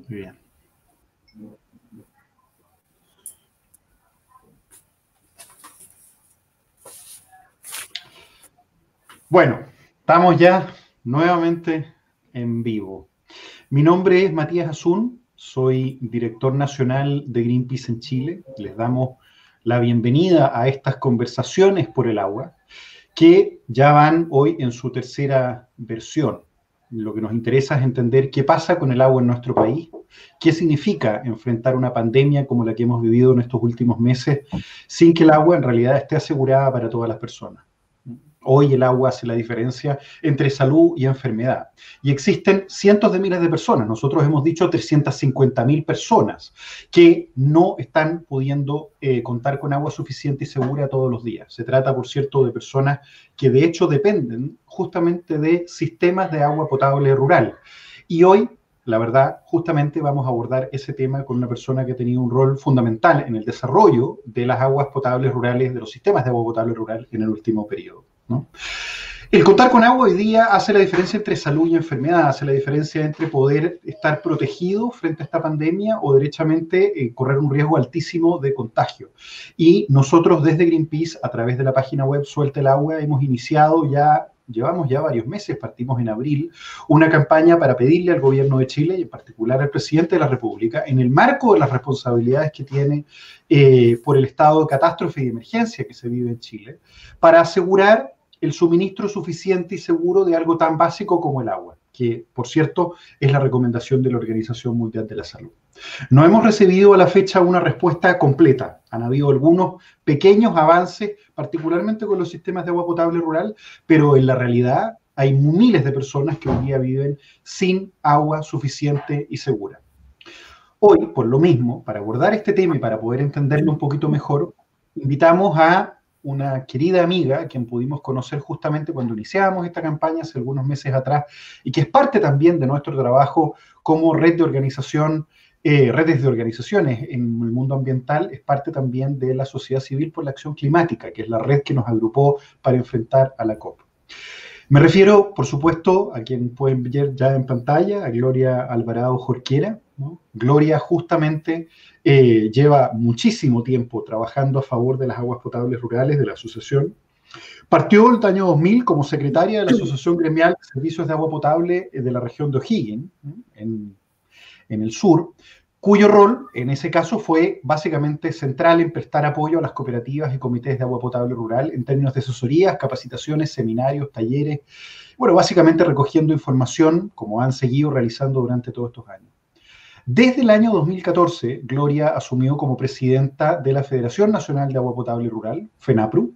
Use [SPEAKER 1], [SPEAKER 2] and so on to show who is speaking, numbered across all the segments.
[SPEAKER 1] Muy bien. Bueno, estamos ya nuevamente en vivo. Mi nombre es Matías Azún, soy director nacional de Greenpeace en Chile. Les damos la bienvenida a estas conversaciones por el agua, que ya van hoy en su tercera versión. Lo que nos interesa es entender qué pasa con el agua en nuestro país, qué significa enfrentar una pandemia como la que hemos vivido en estos últimos meses, sin que el agua en realidad esté asegurada para todas las personas. Hoy el agua hace la diferencia entre salud y enfermedad. Y existen cientos de miles de personas, nosotros hemos dicho 350.000 personas, que no están pudiendo contar con agua suficiente y segura todos los días. Se trata, por cierto, de personas que de hecho dependen justamente de sistemas de agua potable rural. Y hoy, la verdad, justamente vamos a abordar ese tema con una persona que ha tenido un rol fundamental en el desarrollo de las aguas potables rurales, de los sistemas de agua potable rural en el último periodo, ¿no? El contar con agua hoy día hace la diferencia entre salud y enfermedad, hace la diferencia entre poder estar protegido frente a esta pandemia o derechamente correr un riesgo altísimo de contagio. Y nosotros desde Greenpeace, a través de la página web Suelta el Agua, hemos iniciado llevamos ya varios meses, partimos en abril, una campaña para pedirle al gobierno de Chile y en particular al presidente de la República, en el marco de las responsabilidades que tiene por el estado de catástrofe y de emergencia que se vive en Chile, para asegurar el suministro suficiente y seguro de algo tan básico como el agua, que, por cierto, es la recomendación de la Organización Mundial de la Salud. No hemos recibido a la fecha una respuesta completa. Han habido algunos pequeños avances, particularmente con los sistemas de agua potable rural, pero en la realidad hay miles de personas que hoy día viven sin agua suficiente y segura. Hoy, por lo mismo, para abordar este tema y para poder entenderlo un poquito mejor, invitamos a una querida amiga a quien pudimos conocer justamente cuando iniciábamos esta campaña hace algunos meses atrás y que es parte también de nuestro trabajo como red de organización, redes de organizaciones en el mundo ambiental, es parte también de la Sociedad Civil por la Acción Climática, que es la red que nos agrupó para enfrentar a la COP. Me refiero, por supuesto, a quien pueden ver ya en pantalla, a Gloria Alvarado Jorquera, ¿no? Gloria justamente lleva muchísimo tiempo trabajando a favor de las aguas potables rurales de la asociación. Partió el año 2000 como secretaria de la Asociación Gremial de Servicios de Agua Potable de la región de O'Higgins, en el sur, cuyo rol en ese caso fue básicamente central en prestar apoyo a las cooperativas y comités de agua potable rural en términos de asesorías, capacitaciones, seminarios, talleres, bueno, básicamente recogiendo información como han seguido realizando durante todos estos años. Desde el año 2014, Gloria asumió como presidenta de la Federación Nacional de Agua Potable Rural, FENAPRU,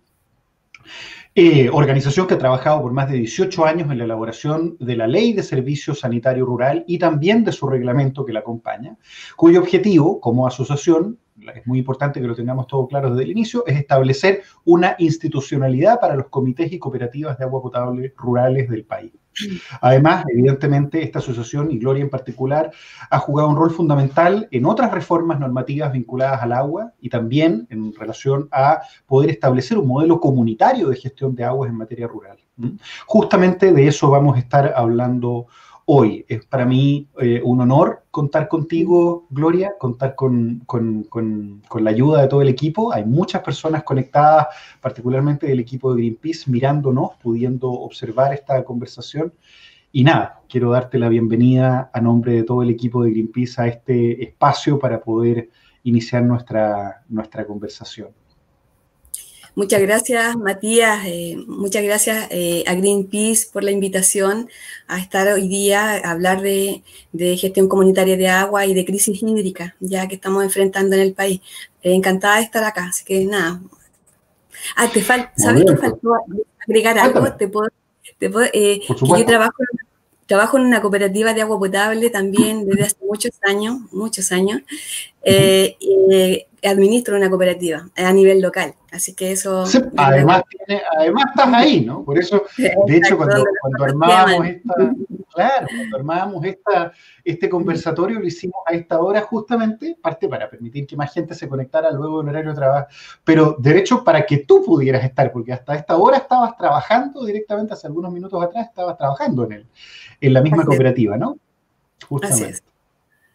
[SPEAKER 1] organización que ha trabajado por más de 18 años en la elaboración de la Ley de Servicio Sanitario Rural y también de su reglamento que la acompaña, cuyo objetivo como asociación, es muy importante que lo tengamos todo claro desde el inicio, es establecer una institucionalidad para los comités y cooperativas de agua potable rurales del país. Además, evidentemente, esta asociación, y Gloria en particular, ha jugado un rol fundamental en otras reformas normativas vinculadas al agua y también en relación a poder establecer un modelo comunitario de gestión de aguas en materia rural. Justamente de eso vamos a estar hablando hoy. Es para mí un honor contar contigo, Gloria, contar con la ayuda de todo el equipo. Hay muchas personas conectadas, particularmente del equipo de Greenpeace, mirándonos, pudiendo observar esta conversación. Y nada, quiero darte la bienvenida a nombre de todo el equipo de Greenpeace a este espacio para poder iniciar nuestra conversación.
[SPEAKER 2] Muchas gracias, Matías. Muchas gracias a Greenpeace por la invitación a estar hoy día a hablar de gestión comunitaria de agua y de crisis hídrica, ya que estamos enfrentando en el país. Encantada de estar acá, así que nada. ¿Sabes qué faltó agregar algo? Que yo trabajo en una cooperativa de agua potable también desde hace muchos años. Administro una cooperativa a nivel local, así que eso...
[SPEAKER 1] Sí, además estás ahí, ¿no? Por eso, de hecho, cuando armábamos este conversatorio, lo hicimos a esta hora justamente, parte para permitir que más gente se conectara luego del horario de trabajo, pero de hecho para que tú pudieras estar, porque hasta esta hora estabas trabajando directamente, hace algunos minutos atrás estabas trabajando en la misma cooperativa, ¿no? Justamente.
[SPEAKER 2] Así es.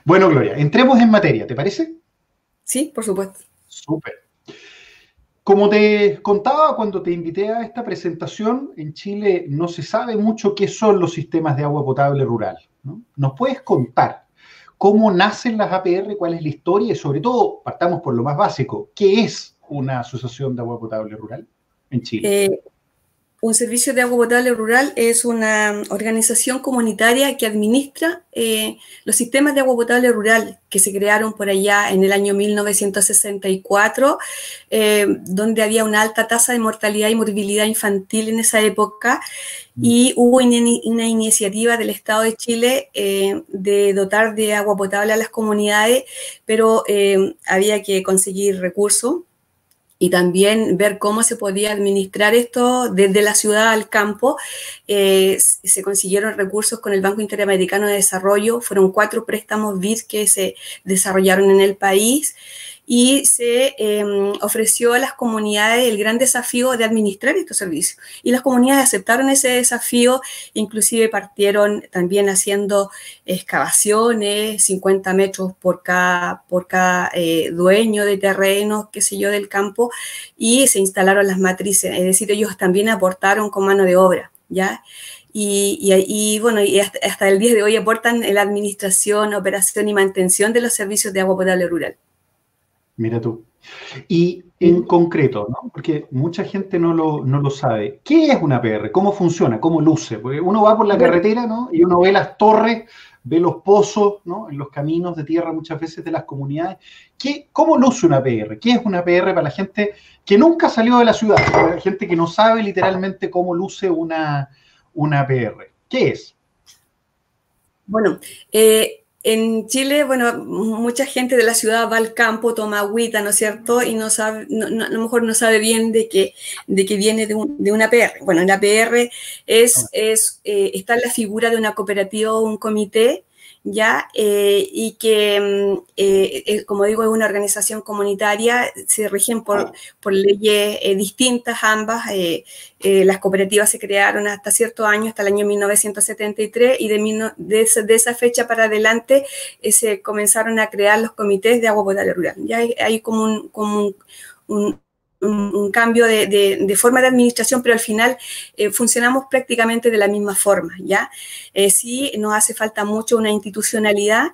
[SPEAKER 1] Bueno, Gloria, entremos en materia, ¿te parece?
[SPEAKER 2] Sí, por supuesto.
[SPEAKER 1] Súper. Como te contaba cuando te invité a esta presentación, en Chile no se sabe mucho qué son los sistemas de agua potable rural, ¿no? ¿Nos puedes contar cómo nacen las APR, cuál es la historia y sobre todo, partamos por lo más básico, qué es una asociación de agua potable rural en Chile?
[SPEAKER 2] Un servicio de agua potable rural es una organización comunitaria que administra los sistemas de agua potable rural que se crearon por allá en el año 1964, donde había una alta tasa de mortalidad y morbilidad infantil en esa época, y hubo una iniciativa del Estado de Chile de dotar de agua potable a las comunidades, pero había que conseguir recursos y también ver cómo se podía administrar esto desde la ciudad al campo. Se consiguieron recursos con el Banco Interamericano de Desarrollo, fueron 4 préstamos BID que se desarrollaron en el país y se ofreció a las comunidades el gran desafío de administrar estos servicios. Y las comunidades aceptaron ese desafío, inclusive partieron también haciendo excavaciones, 50 metros por cada dueño de terrenos, qué sé yo, del campo, y se instalaron las matrices, es decir, ellos también aportaron con mano de obra, ¿ya? Bueno, y hasta el día de hoy aportan en la administración, operación y mantención de los servicios de agua potable rural.
[SPEAKER 1] Mira tú. Y en concreto, ¿no? Porque mucha gente no lo sabe. ¿Qué es una APR? ¿Cómo funciona? ¿Cómo luce? Porque uno va por la carretera, ¿no? Y uno ve las torres, ve los pozos, ¿no? En los caminos de tierra muchas veces de las comunidades. ¿Cómo luce una APR? ¿Qué es una APR para la gente que nunca salió de la ciudad? Para la gente que no sabe literalmente cómo luce una APR. ¿Qué es?
[SPEAKER 2] Bueno, en Chile, bueno, mucha gente de la ciudad va al campo, toma agüita, ¿no es cierto? Y no sabe, a lo mejor no sabe bien de que viene de una APR. Bueno, en la APR está la figura de una cooperativa o un comité, ¿ya? Y que, como digo, es una organización comunitaria, se rigen por leyes distintas ambas. Las cooperativas se crearon hasta cierto año, hasta el año 1973, y de esa fecha para adelante se comenzaron a crear los comités de agua potable rural. Ya hay como un cambio de forma de administración, pero al final funcionamos prácticamente de la misma forma, ¿ya? Sí nos hace falta mucho una institucionalidad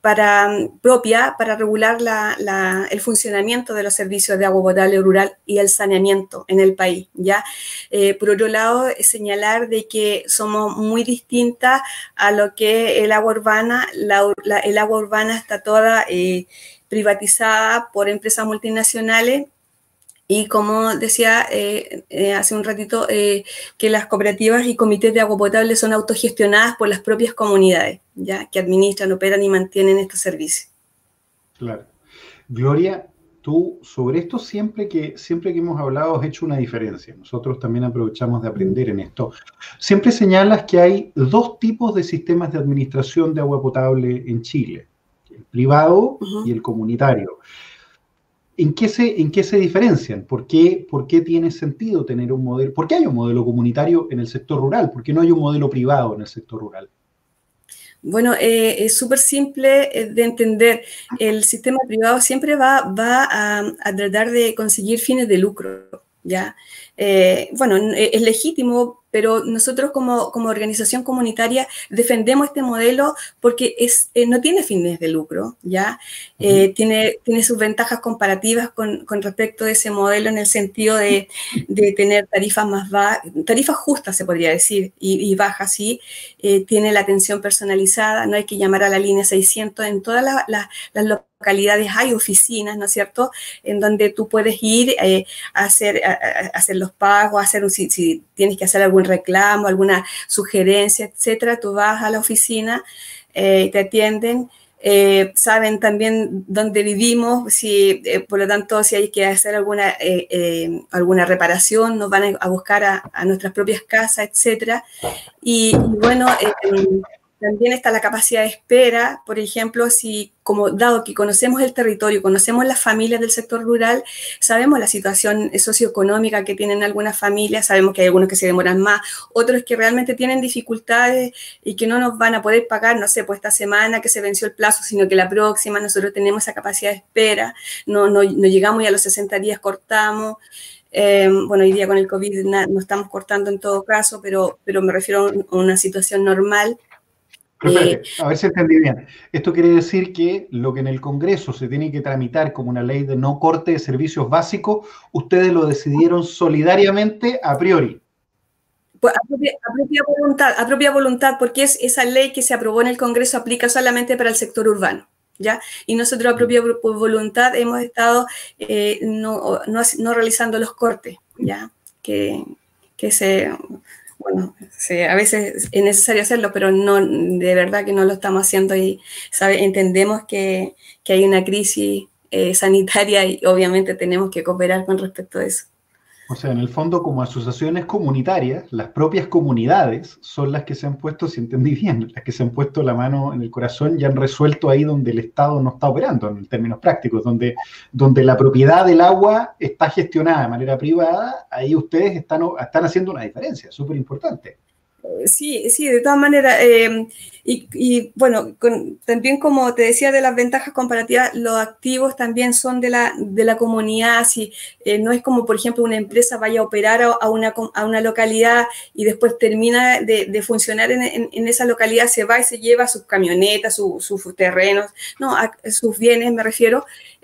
[SPEAKER 2] propia para regular el funcionamiento de los servicios de agua potable rural y el saneamiento en el país, ¿ya? Por otro lado, señalar de que somos muy distintas a lo que el agua urbana. El agua urbana está toda privatizada por empresas multinacionales. Y como decía hace un ratito, que las cooperativas y comités de agua potable son autogestionadas por las propias comunidades, ¿ya? Que administran, operan y mantienen estos servicios.
[SPEAKER 1] Claro. Gloria, tú sobre esto siempre que hemos hablado has hecho una diferencia. Nosotros también aprovechamos de aprender en esto. Siempre señalas que hay 2 tipos de sistemas de administración de agua potable en Chile, el privado y el comunitario. ¿En qué se diferencian? ¿Por qué tiene sentido tener un modelo? ¿Por qué hay un modelo comunitario en el sector rural? ¿Por qué no hay un modelo privado en el sector rural?
[SPEAKER 2] Bueno, es súper simple de entender. El sistema privado siempre va a tratar de conseguir fines de lucro, ¿ya? Bueno, es legítimo, pero nosotros como organización comunitaria defendemos este modelo porque no tiene fines de lucro, ¿ya? Tiene sus ventajas comparativas con respecto de ese modelo en el sentido de tener tarifas tarifas justas, se podría decir, y bajas, ¿sí? Tiene la atención personalizada, no hay que llamar a la línea 600. En todas las localidades hay oficinas, ¿no es cierto?, en donde tú puedes ir a hacer los pagos, si tienes que hacer algún reclamo, alguna sugerencia, etcétera, tú vas a la oficina, te atienden, saben también dónde vivimos, por lo tanto, si hay que hacer alguna reparación, nos van a buscar a nuestras propias casas, etcétera. Y bueno, También está la capacidad de espera, por ejemplo, si, como dado que conocemos el territorio, conocemos las familias del sector rural, sabemos la situación socioeconómica que tienen algunas familias, sabemos que hay algunos que se demoran más, otros que realmente tienen dificultades y que no nos van a poder pagar, no sé, pues esta semana que se venció el plazo, sino que la próxima nosotros tenemos esa capacidad de espera, no llegamos y a los 60 días cortamos. Bueno, hoy día con el COVID no estamos cortando en todo caso, pero me refiero a una situación normal.
[SPEAKER 1] Pero espérate, a ver si entendí bien. Esto quiere decir que lo que en el Congreso se tiene que tramitar como una ley de no corte de servicios básicos, ustedes lo decidieron solidariamente a priori.
[SPEAKER 2] Pues a propia voluntad, porque es esa ley que se aprobó en el Congreso aplica solamente para el sector urbano, ¿ya? Y nosotros a propia voluntad hemos estado no realizando los cortes, ¿ya? Que bueno, a veces es necesario hacerlo, pero no, de verdad que no lo estamos haciendo y entendemos que hay una crisis sanitaria y obviamente tenemos que cooperar con respecto a eso.
[SPEAKER 1] O sea, en el fondo, como asociaciones comunitarias, las propias comunidades son las que se han puesto, si entendí bien, las que se han puesto la mano en el corazón y han resuelto ahí donde el Estado no está operando, en términos prácticos, donde la propiedad del agua está gestionada de manera privada, ahí ustedes están haciendo una diferencia súper importante.
[SPEAKER 2] Sí, de todas maneras, y bueno, también como te decía de las ventajas comparativas, los activos también son de la comunidad, si no es como, por ejemplo, una empresa vaya a operar a una localidad y después termina de funcionar en esa localidad, se va y se lleva sus camionetas, sus terrenos, no, sus bienes me refiero.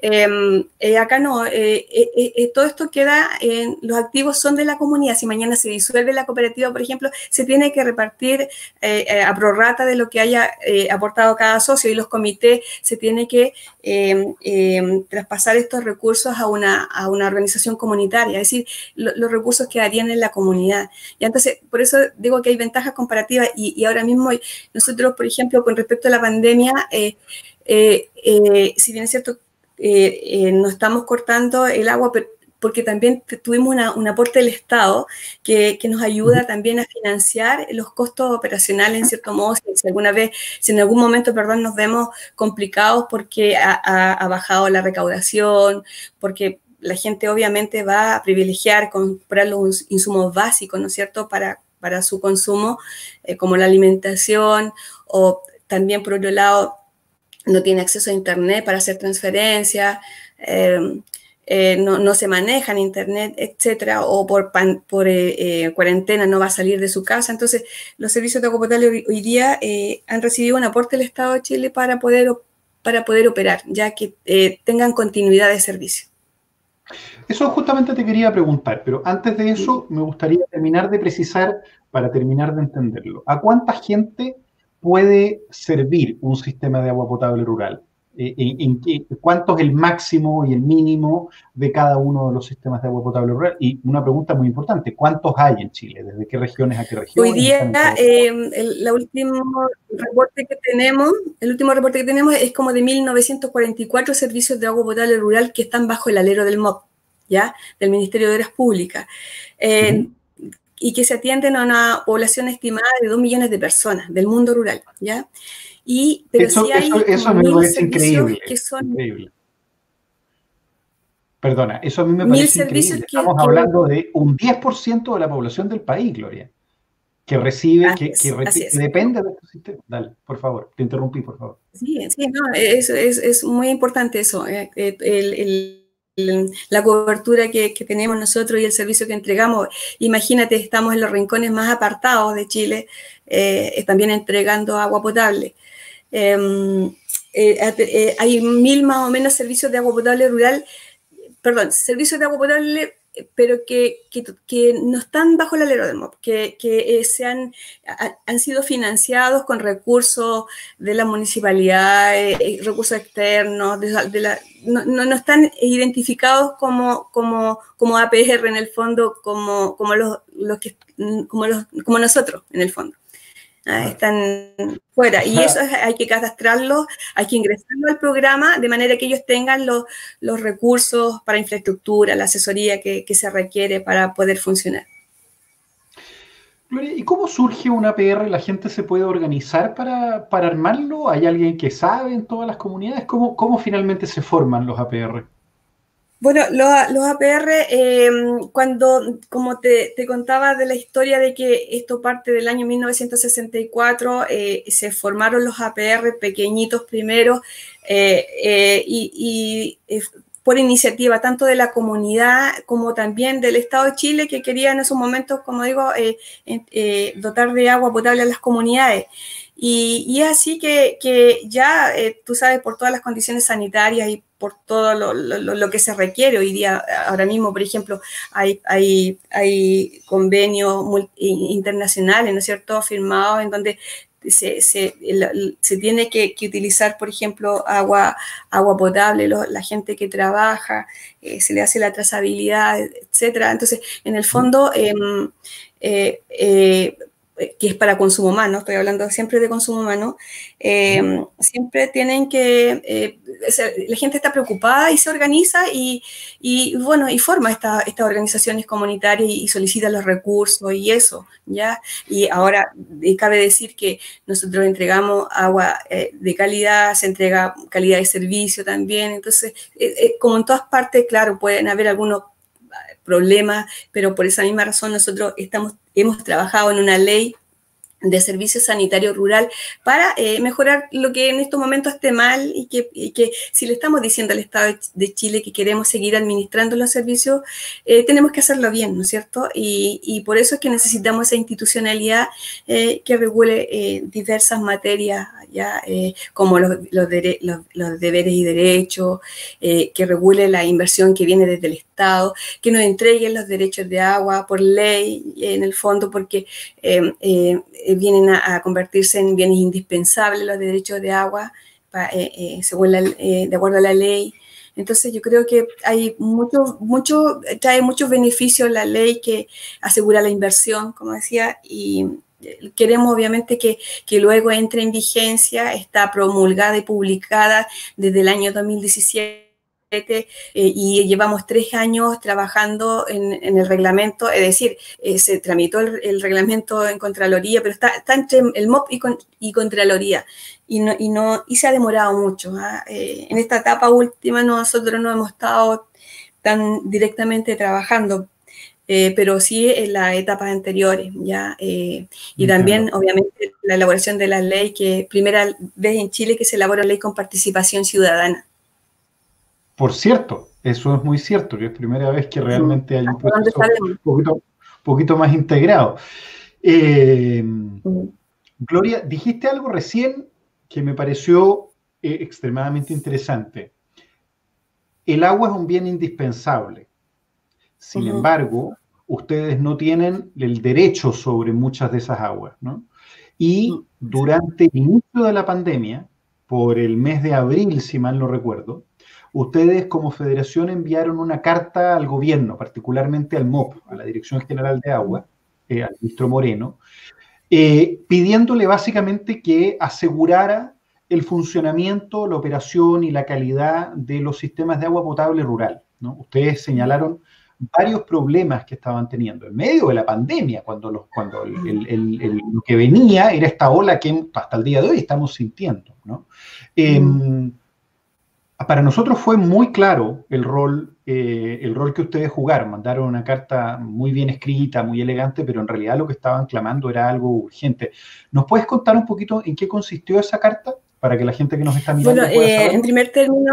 [SPEAKER 2] Acá no, todo esto queda, los activos son de la comunidad. Si mañana se disuelve la cooperativa, por ejemplo, se tiene que repartir a prorrata de lo que haya aportado cada socio y los comités se tiene que traspasar estos recursos a una organización comunitaria, es decir, los recursos quedarían en la comunidad. Y entonces, por eso digo que hay ventajas comparativas y ahora mismo nosotros, por ejemplo, con respecto a la pandemia, si bien es cierto, no estamos cortando el agua, porque también tuvimos un aporte del Estado que nos ayuda también a financiar los costos operacionales, en cierto modo, si en algún momento, perdón, nos vemos complicados porque ha bajado la recaudación, porque la gente obviamente va a privilegiar comprar los insumos básicos, ¿no es cierto?, para su consumo, como la alimentación, o también, por otro lado, no tiene acceso a Internet para hacer transferencias, no se maneja en Internet, etcétera, o por cuarentena no va a salir de su casa. Entonces, los servicios de agua potable hoy día han recibido un aporte del Estado de Chile para poder operar, ya que tengan continuidad de servicio.
[SPEAKER 1] Eso justamente te quería preguntar, pero antes de eso me gustaría terminar de precisar, para terminar de entenderlo. ¿A cuánta gente puede servir un sistema de agua potable rural? ¿Cuánto es el máximo y el mínimo de cada uno de los sistemas de agua potable rural? Y una pregunta muy importante, ¿cuántos hay en Chile? ¿Desde qué regiones a qué regiones?
[SPEAKER 2] Hoy día, el último reporte que tenemos es como de 1944 servicios de agua potable rural que están bajo el alero del MOP, ¿ya? Del Ministerio de Obras Públicas. Y que se atienden a una población estimada de 2 millones de personas del mundo rural, ¿ya? Pero sí hay
[SPEAKER 1] eso me parece increíble,
[SPEAKER 2] que son...
[SPEAKER 1] Increíble. Perdona, eso a mí me parece increíble. Estamos hablando de un 10% de la población del país, Gloria, que recibe, que depende de este sistema. Dale, por favor, te interrumpí, por favor.
[SPEAKER 2] Sí, no, es muy importante eso, la cobertura que tenemos nosotros y el servicio que entregamos. Imagínate, estamos en los rincones más apartados de Chile, también entregando agua potable. Hay 1000 más o menos servicios de agua potable rural, servicios de agua potable, pero que no están bajo el alero del MOP, que han sido financiados con recursos de la municipalidad, recursos externos, no están identificados como APR en el fondo, como nosotros en el fondo. Están fuera, y eso hay que cadastrarlo, hay que ingresarlo al programa de manera que ellos tengan los recursos para infraestructura, la asesoría que se requiere para poder funcionar.
[SPEAKER 1] Gloria, ¿y cómo surge un APR? ¿La gente se puede organizar para armarlo? ¿Hay alguien que sabe en todas las comunidades? ¿Cómo finalmente se forman los APR?
[SPEAKER 2] Bueno, los APR, cuando, como te contaba de la historia de que esto parte del año 1964, se formaron los APR pequeñitos primero por iniciativa tanto de la comunidad como también del Estado de Chile, que quería en esos momentos, como digo, dotar de agua potable a las comunidades. Y es así que ya, tú sabes, por todas las condiciones sanitarias y por todo lo que se requiere hoy día, ahora mismo, por ejemplo, hay convenios internacionales, ¿no es cierto?, firmados en donde se tiene que utilizar, por ejemplo, agua potable, la gente que trabaja, se le hace la trazabilidad, etcétera. Entonces, en el fondo, que es para consumo humano, estoy hablando siempre de consumo humano, siempre tienen que, la gente está preocupada y se organiza bueno, y forma estas organizaciones comunitarias y solicita los recursos y eso, ¿ya? Y ahora cabe decir que nosotros entregamos agua de calidad, se entrega calidad de servicio también, entonces, como en todas partes, claro, pueden haber algunos problemas, pero por esa misma razón nosotros hemos trabajado en una ley de servicio sanitario rural para mejorar lo que en estos momentos esté mal y que si le estamos diciendo al Estado de Chile que queremos seguir administrando los servicios, tenemos que hacerlo bien, ¿no es cierto? Y por eso es que necesitamos esa institucionalidad que regule diversas materias, ya como los deberes y derechos, que regule la inversión que viene desde el Estado, que nos entreguen los derechos de agua por ley, en el fondo, porque vienen a convertirse en bienes indispensables los derechos de agua, según de acuerdo a la ley. Entonces yo creo que hay trae muchos beneficios la ley que asegura la inversión, como decía, y queremos obviamente que luego entre en vigencia, está promulgada y publicada desde el año 2017. Y llevamos 3 años trabajando en el reglamento, es decir, se tramitó el reglamento en Contraloría, pero está entre el MOP y Contraloría, y se ha demorado mucho. En esta etapa última nosotros no hemos estado tan directamente trabajando, pero sí en las etapas anteriores, ¿ya? Y también, obviamente, la elaboración de la ley, que primera vez en Chile que se elabora ley con participación ciudadana.
[SPEAKER 1] Por cierto, eso es muy cierto, que es primera vez que realmente hay un proceso un poquito más integrado. Gloria, dijiste algo recién que me pareció extremadamente interesante. El agua es un bien indispensable. Sin embargo, ustedes no tienen el derecho sobre muchas de esas aguas, ¿no? Y durante el inicio de la pandemia, por el mes de abril, si mal no recuerdo, ustedes como federación enviaron una carta al gobierno, particularmente al MOP, a la Dirección General de Agua, al ministro Moreno, pidiéndole básicamente que asegurara el funcionamiento, la operación y la calidad de los sistemas de agua potable rural, ¿no? Ustedes señalaron varios problemas que estaban teniendo en medio de la pandemia, cuando lo que venía era esta ola que hasta el día de hoy estamos sintiendo, ¿no? Para nosotros fue muy claro el rol que ustedes jugaron. Mandaron una carta muy bien escrita, muy elegante, pero en realidad lo que estaban clamando era algo urgente. ¿Nos puedes contar un poquito en qué consistió esa carta? Para que la gente que nos está mirando pueda saberlo.
[SPEAKER 2] En primer término,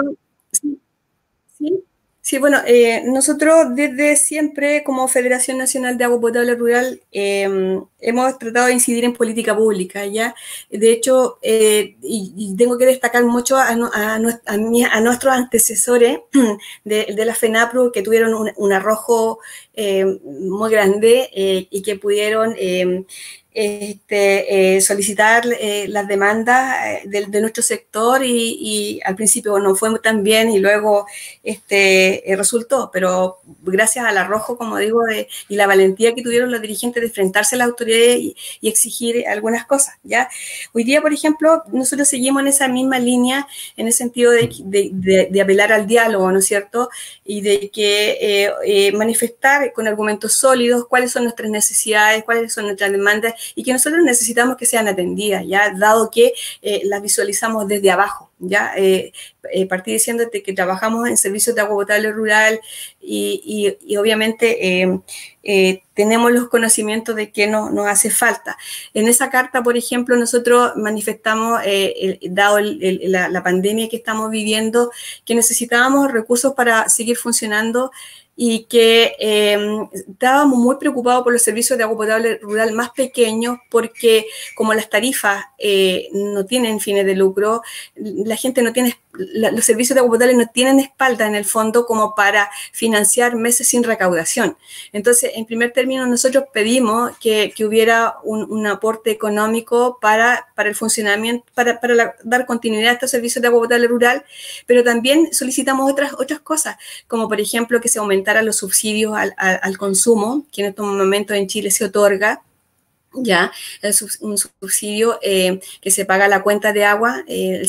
[SPEAKER 2] sí, bueno, nosotros desde siempre como Federación Nacional de Agua Potable Rural hemos tratado de incidir en política pública, ¿ya? De hecho, y tengo que destacar mucho a nuestros antecesores de la FENAPRO, que tuvieron un arrojo muy grande y que pudieron solicitar las demandas de nuestro sector y al principio no fue tan bien y luego resultó, pero gracias al arrojo, como digo, y la valentía que tuvieron los dirigentes de enfrentarse a las autoridades y exigir algunas cosas, ¿ya? Hoy día, por ejemplo, nosotros seguimos en esa misma línea, en el sentido de apelar al diálogo, ¿no es cierto? Y de que manifestar con argumentos sólidos cuáles son nuestras necesidades, cuáles son nuestras demandas y que nosotros necesitamos que sean atendidas, ¿ya? Dado que las visualizamos desde abajo, ¿ya? Partí diciéndote que trabajamos en servicios de agua potable rural y obviamente tenemos los conocimientos de que nos hace falta. En esa carta, por ejemplo, nosotros manifestamos, dado la pandemia que estamos viviendo, que necesitábamos recursos para seguir funcionando y que estábamos muy preocupados por los servicios de agua potable rural más pequeños porque como las tarifas no tienen fines de lucro, la gente no tiene, los servicios de agua potable no tienen espalda en el fondo como para financiar meses sin recaudación. Entonces, en primer término, nosotros pedimos que hubiera un aporte económico para el funcionamiento, para dar continuidad a estos servicios de agua potable rural, pero también solicitamos otras cosas, como por ejemplo que se aumentaran los subsidios al consumo, que en estos momentos en Chile se otorga, ya, un subsidio que se paga a la cuenta de agua, el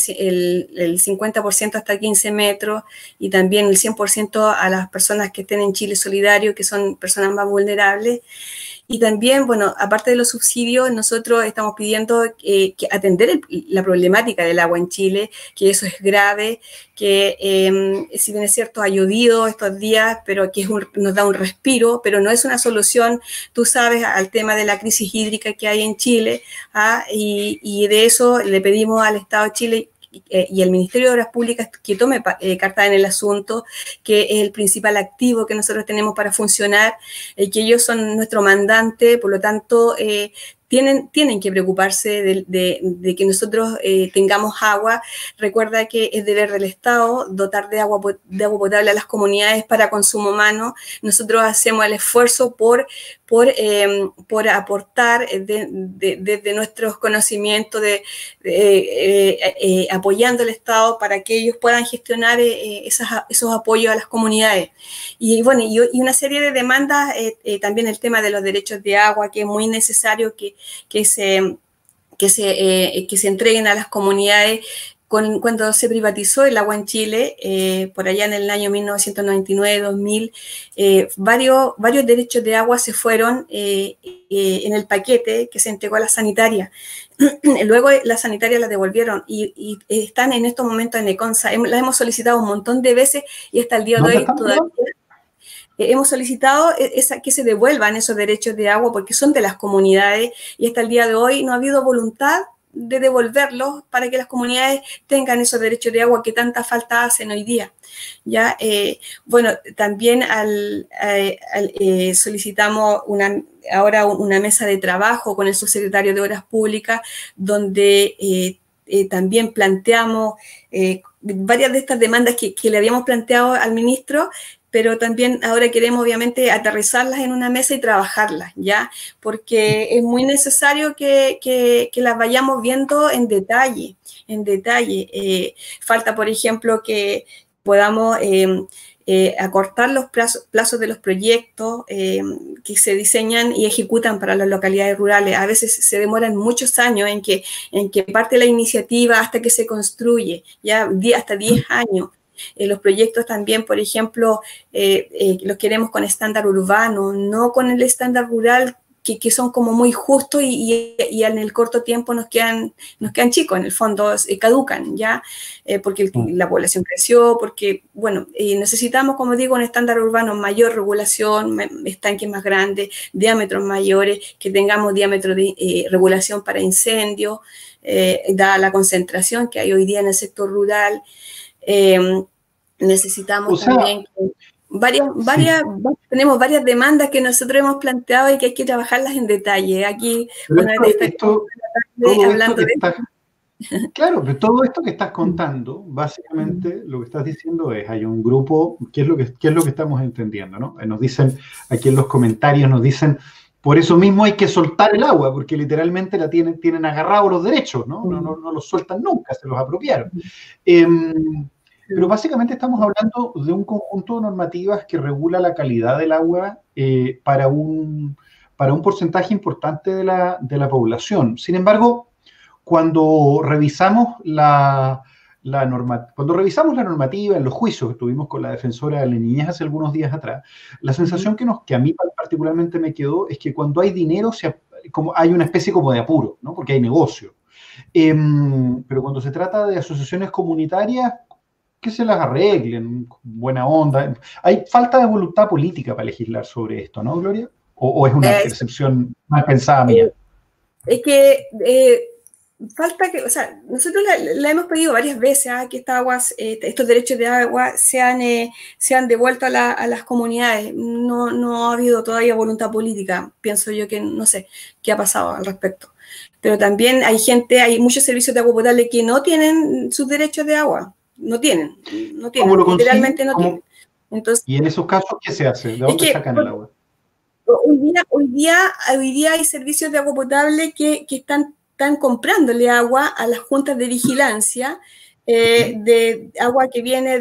[SPEAKER 2] 50% hasta 15 metros y también el 100% a las personas que estén en Chile Solidario, que son personas más vulnerables. Y también, bueno, aparte de los subsidios, nosotros estamos pidiendo que atender la problemática del agua en Chile, que eso es grave, que si bien es cierto ha llovido estos días, pero que nos da un respiro, pero no es una solución, tú sabes, al tema de la crisis hídrica que hay en Chile, y de eso le pedimos al Estado de Chile y el Ministerio de Obras Públicas que tome carta en el asunto, que es el principal activo que nosotros tenemos para funcionar, que ellos son nuestro mandante, por lo tanto, tienen que preocuparse de que nosotros tengamos agua. Recuerda que es deber del Estado dotar de agua potable a las comunidades para consumo humano. Nosotros hacemos el esfuerzo por aportar desde nuestros conocimientos, apoyando al Estado para que ellos puedan gestionar esos apoyos a las comunidades. Y bueno, y una serie de demandas, también el tema de los derechos de agua, que es muy necesario que se entreguen a las comunidades. Cuando se privatizó el agua en Chile, por allá en el año 1999-2000, varios derechos de agua se fueron en el paquete que se entregó a la sanitaria. Luego las sanitarias las devolvieron y están en estos momentos en ECONSA. Las hemos solicitado un montón de veces y hasta el día de hoy todavía hemos solicitado que se devuelvan esos derechos de agua porque son de las comunidades y hasta el día de hoy no ha habido voluntad de devolverlos para que las comunidades tengan esos derechos de agua que tanta falta hacen hoy día. ¿Ya? Bueno, también solicitamos ahora una mesa de trabajo con el subsecretario de Obras Públicas donde también planteamos varias de estas demandas que le habíamos planteado al ministro, pero también ahora queremos obviamente aterrizarlas en una mesa y trabajarlas, ¿ya? Porque es muy necesario que las vayamos viendo en detalle. Falta, por ejemplo, que podamos acortar los plazos de los proyectos que se diseñan y ejecutan para las localidades rurales. A veces se demoran muchos años en que parte la iniciativa hasta que se construye, ya hasta 10 años. Los proyectos también, por ejemplo, los queremos con estándar urbano, no con el estándar rural, que son como muy justos y en el corto tiempo nos quedan chicos, en el fondo caducan, ¿ya? Porque la población creció, porque, bueno, necesitamos, como digo, un estándar urbano, mayor regulación, estanques más grandes, diámetros mayores, que tengamos diámetro de regulación para incendios, dada la concentración que hay hoy día en el sector rural. Necesitamos también tenemos varias demandas que nosotros hemos planteado y que hay que trabajarlas en detalle. Aquí
[SPEAKER 1] claro, pero todo esto que estás contando, básicamente lo que estás diciendo es, hay un grupo, ¿qué es lo que estamos entendiendo, ¿no? Nos dicen, aquí en los comentarios nos dicen, Por eso mismo hay que soltar el agua, porque literalmente la tienen agarrados los derechos, ¿no? No los sueltan nunca, se los apropiaron. Pero básicamente estamos hablando de un conjunto de normativas que regula la calidad del agua para un porcentaje importante de la población. Sin embargo, cuando revisamos la normativa en los juicios que tuvimos con la defensora de la niñez hace algunos días atrás, la sensación que a mí particularmente me quedó es que cuando hay dinero como hay una especie como de apuro, ¿no? Porque hay negocio. Pero cuando se trata de asociaciones comunitarias, que se las arreglen, buena onda. Hay falta de voluntad política para legislar sobre esto, ¿no, Gloria? ¿O es una percepción mal pensada mía?
[SPEAKER 2] Es que falta que, o sea, nosotros la hemos pedido varias veces que estas aguas, estos derechos de agua sean devueltos a las comunidades. No ha habido todavía voluntad política. Pienso yo que no sé qué ha pasado al respecto. Pero también hay muchos servicios de agua potable que no tienen sus derechos de agua. No tienen, literalmente no tienen. Entonces,
[SPEAKER 1] ¿y en esos casos qué se hace? ¿De dónde sacan el agua?
[SPEAKER 2] Hoy día hay servicios de agua potable que están comprándole agua a las juntas de vigilancia, de agua que viene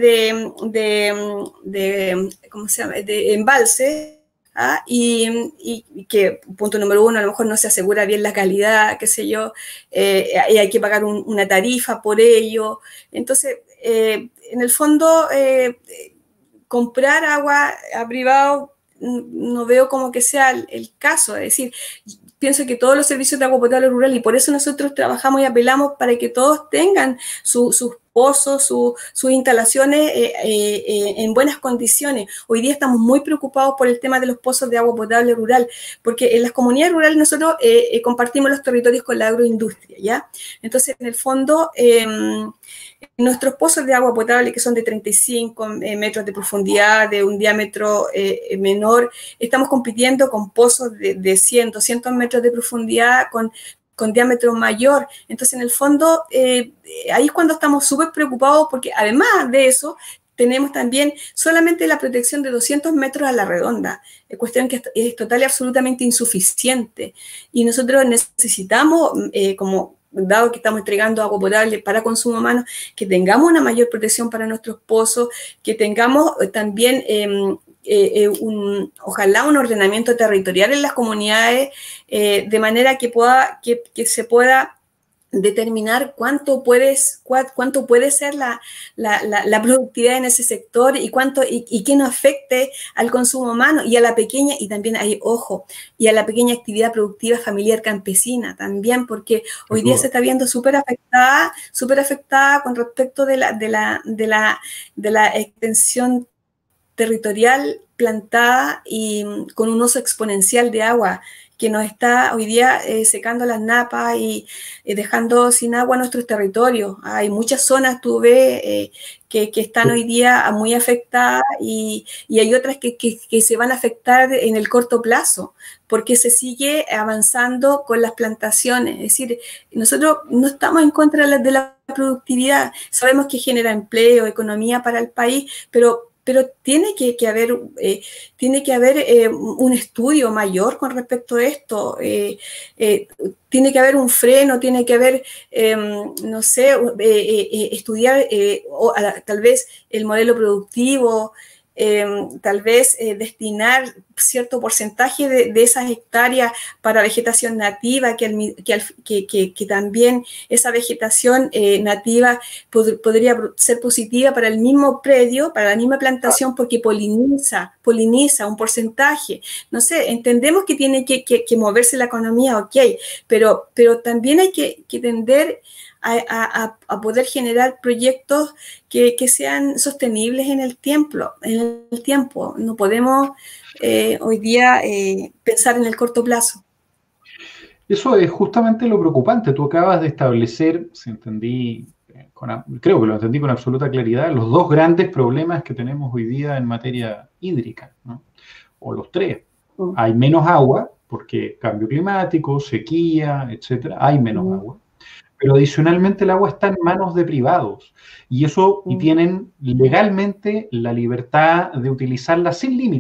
[SPEAKER 2] ¿cómo se llama?, de embalse, y que, punto número uno, a lo mejor no se asegura bien la calidad, qué sé yo, y hay que pagar una tarifa por ello. Entonces, en el fondo, comprar agua a privado no veo como que sea el caso. Es decir, pienso que todos los servicios de agua potable rural, y por eso nosotros trabajamos y apelamos para que todos tengan sus pozos, sus instalaciones en buenas condiciones. Hoy día estamos muy preocupados por el tema de los pozos de agua potable rural, porque en las comunidades rurales nosotros compartimos los territorios con la agroindustria, ¿ya? Entonces, en el fondo, nuestros pozos de agua potable, que son de 35 metros de profundidad, de un diámetro menor, estamos compitiendo con pozos de 100, 200 metros de profundidad, con diámetro mayor. Entonces, en el fondo, ahí es cuando estamos súper preocupados, porque además de eso, tenemos también solamente la protección de 200 metros a la redonda, cuestión que es total y absolutamente insuficiente. Y nosotros necesitamos, dado que estamos entregando agua potable para consumo humano, que tengamos una mayor protección para nuestros pozos, que tengamos también ojalá un ordenamiento territorial en las comunidades, de manera que se pueda determinar cuánto puede ser la productividad en ese sector y que no afecte al consumo humano y a la pequeña, y también y a la pequeña actividad productiva familiar campesina también, porque hoy día se está viendo súper afectada con respecto de la extensión territorial plantada y con un uso exponencial de agua que nos está hoy día secando las napas y dejando sin agua nuestros territorios. Hay muchas zonas, tú ves, que están hoy día muy afectadas y hay otras que se van a afectar en el corto plazo, porque se sigue avanzando con las plantaciones. Es decir, nosotros no estamos en contra de la productividad, sabemos que genera empleo, economía para el país, pero tiene que haber un estudio mayor con respecto a esto. Tiene que haber un freno, tiene que haber, no sé, estudiar tal vez el modelo productivo, tal vez destinar cierto porcentaje de esas hectáreas para vegetación nativa, que también esa vegetación nativa podría ser positiva para el mismo predio, para la misma plantación, porque poliniza un porcentaje. No sé, entendemos que tiene que moverse la economía, ok, pero también hay que tender a poder generar proyectos que sean sostenibles en el tiempo. No podemos hoy día pensar en el corto plazo.
[SPEAKER 1] Eso es justamente lo preocupante. Tú acabas de establecer, creo que lo entendí con absoluta claridad, los dos grandes problemas que tenemos hoy día en materia hídrica, ¿no? O los tres. Hay menos agua, porque cambio climático, sequía, etcétera, hay menos agua. Pero adicionalmente el agua está en manos de privados y tienen legalmente la libertad de utilizarla sin límite,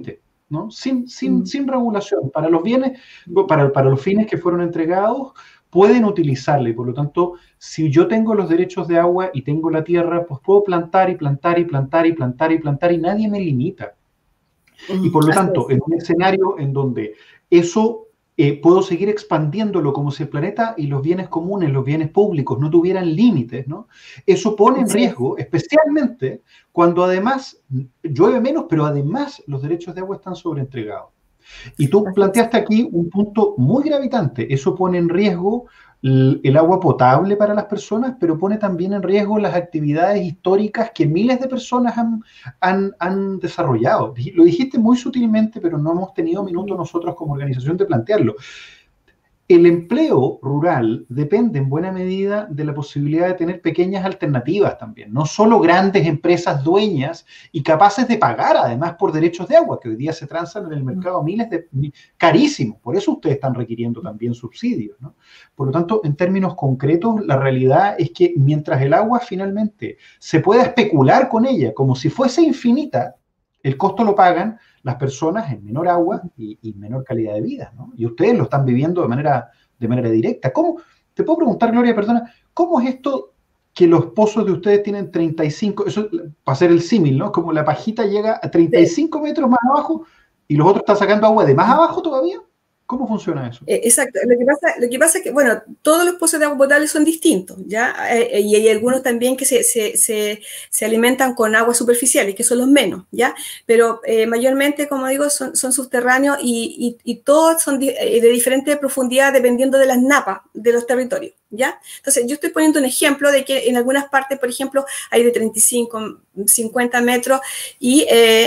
[SPEAKER 1] ¿no? Sin regulación. Para los bienes, para los fines que fueron entregados, pueden utilizarla y por lo tanto, si yo tengo los derechos de agua y tengo la tierra, pues puedo plantar y plantar y plantar y plantar y plantar y nadie me limita. Y por lo tanto, en un escenario en donde eso puedo seguir expandiéndolo como si el planeta y los bienes comunes, los bienes públicos no tuvieran límites, ¿no? Eso pone en riesgo, especialmente cuando además llueve menos, pero además los derechos de agua están sobreentregados. Y tú planteaste aquí un punto muy gravitante. Eso pone en riesgo el agua potable para las personas, pero pone también en riesgo las actividades históricas que miles de personas han desarrollado. Lo dijiste muy sutilmente, pero no hemos tenido minutos nosotros como organización de plantearlo. El empleo rural depende en buena medida de la posibilidad de tener pequeñas alternativas también, no solo grandes empresas dueñas y capaces de pagar además por derechos de agua, que hoy día se transan en el mercado carísimos, por eso ustedes están requiriendo también subsidios, ¿no? Por lo tanto, en términos concretos, la realidad es que mientras el agua finalmente se pueda especular con ella como si fuese infinita, el costo lo pagan las personas en menor agua y menor calidad de vida, ¿no? Y ustedes lo están viviendo de manera directa. ¿Cómo? Te puedo preguntar, Gloria, perdona, ¿cómo es esto que los pozos de ustedes tienen 35, eso para hacer el símil, ¿no? Como la pajita llega a 35 metros más abajo y los otros están sacando agua de más abajo todavía? ¿Cómo funciona eso?
[SPEAKER 2] Exacto. Lo que pasa es que, bueno, todos los pozos de agua potable son distintos, ¿ya? Y hay algunos también que se alimentan con aguas superficiales, que son los menos, ¿ya? Pero mayormente, como digo, son subterráneos y todos son de diferente profundidad dependiendo de las napas de los territorios, ¿ya? Entonces, yo estoy poniendo un ejemplo de que en algunas partes, por ejemplo, hay de 35, 50 metros y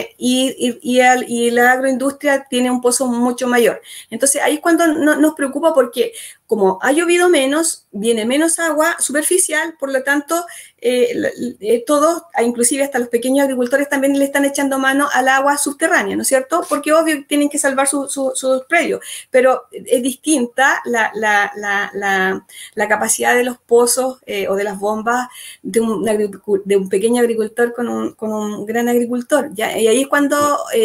[SPEAKER 2] la agroindustria tiene un pozo mucho mayor. Entonces, ahí es cuando nos preocupa porque como ha llovido menos, viene menos agua superficial, por lo tanto, todos, inclusive hasta los pequeños agricultores también le están echando mano al agua subterránea, ¿no es cierto? Porque obvio tienen que salvar sus predios, pero es distinta la capacidad de los pozos o de las bombas de un pequeño agricultor con un gran agricultor, ¿ya? Y ahí es cuando,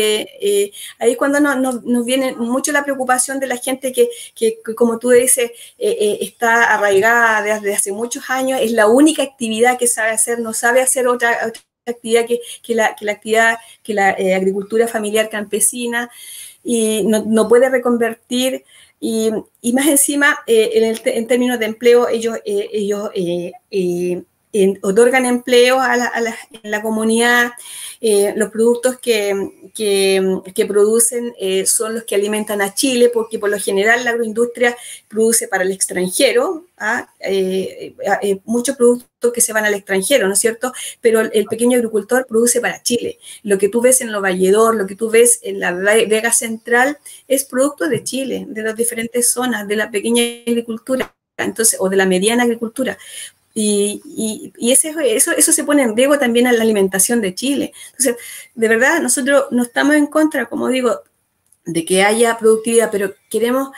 [SPEAKER 2] nos viene mucho la preocupación de la gente que como tú dices, está arraigada desde hace muchos años, es la única actividad que sabe hacer, no sabe hacer otra actividad que la agricultura familiar campesina, y no puede reconvertir, y más encima, en términos de empleo, ellos otorgan empleo en la comunidad. Los productos que producen son los que alimentan a Chile, porque por lo general la agroindustria produce para el extranjero, muchos productos que se van al extranjero, ¿no es cierto? Pero el pequeño agricultor produce para Chile. Lo que tú ves en Lo Valledor, lo que tú ves en la Vega Central, es producto de Chile, de las diferentes zonas, de la pequeña agricultura, entonces, o de la mediana agricultura. Y eso se pone en riesgo también a la alimentación de Chile. Entonces, de verdad, nosotros no estamos en contra, como digo, de que haya productividad, pero queremos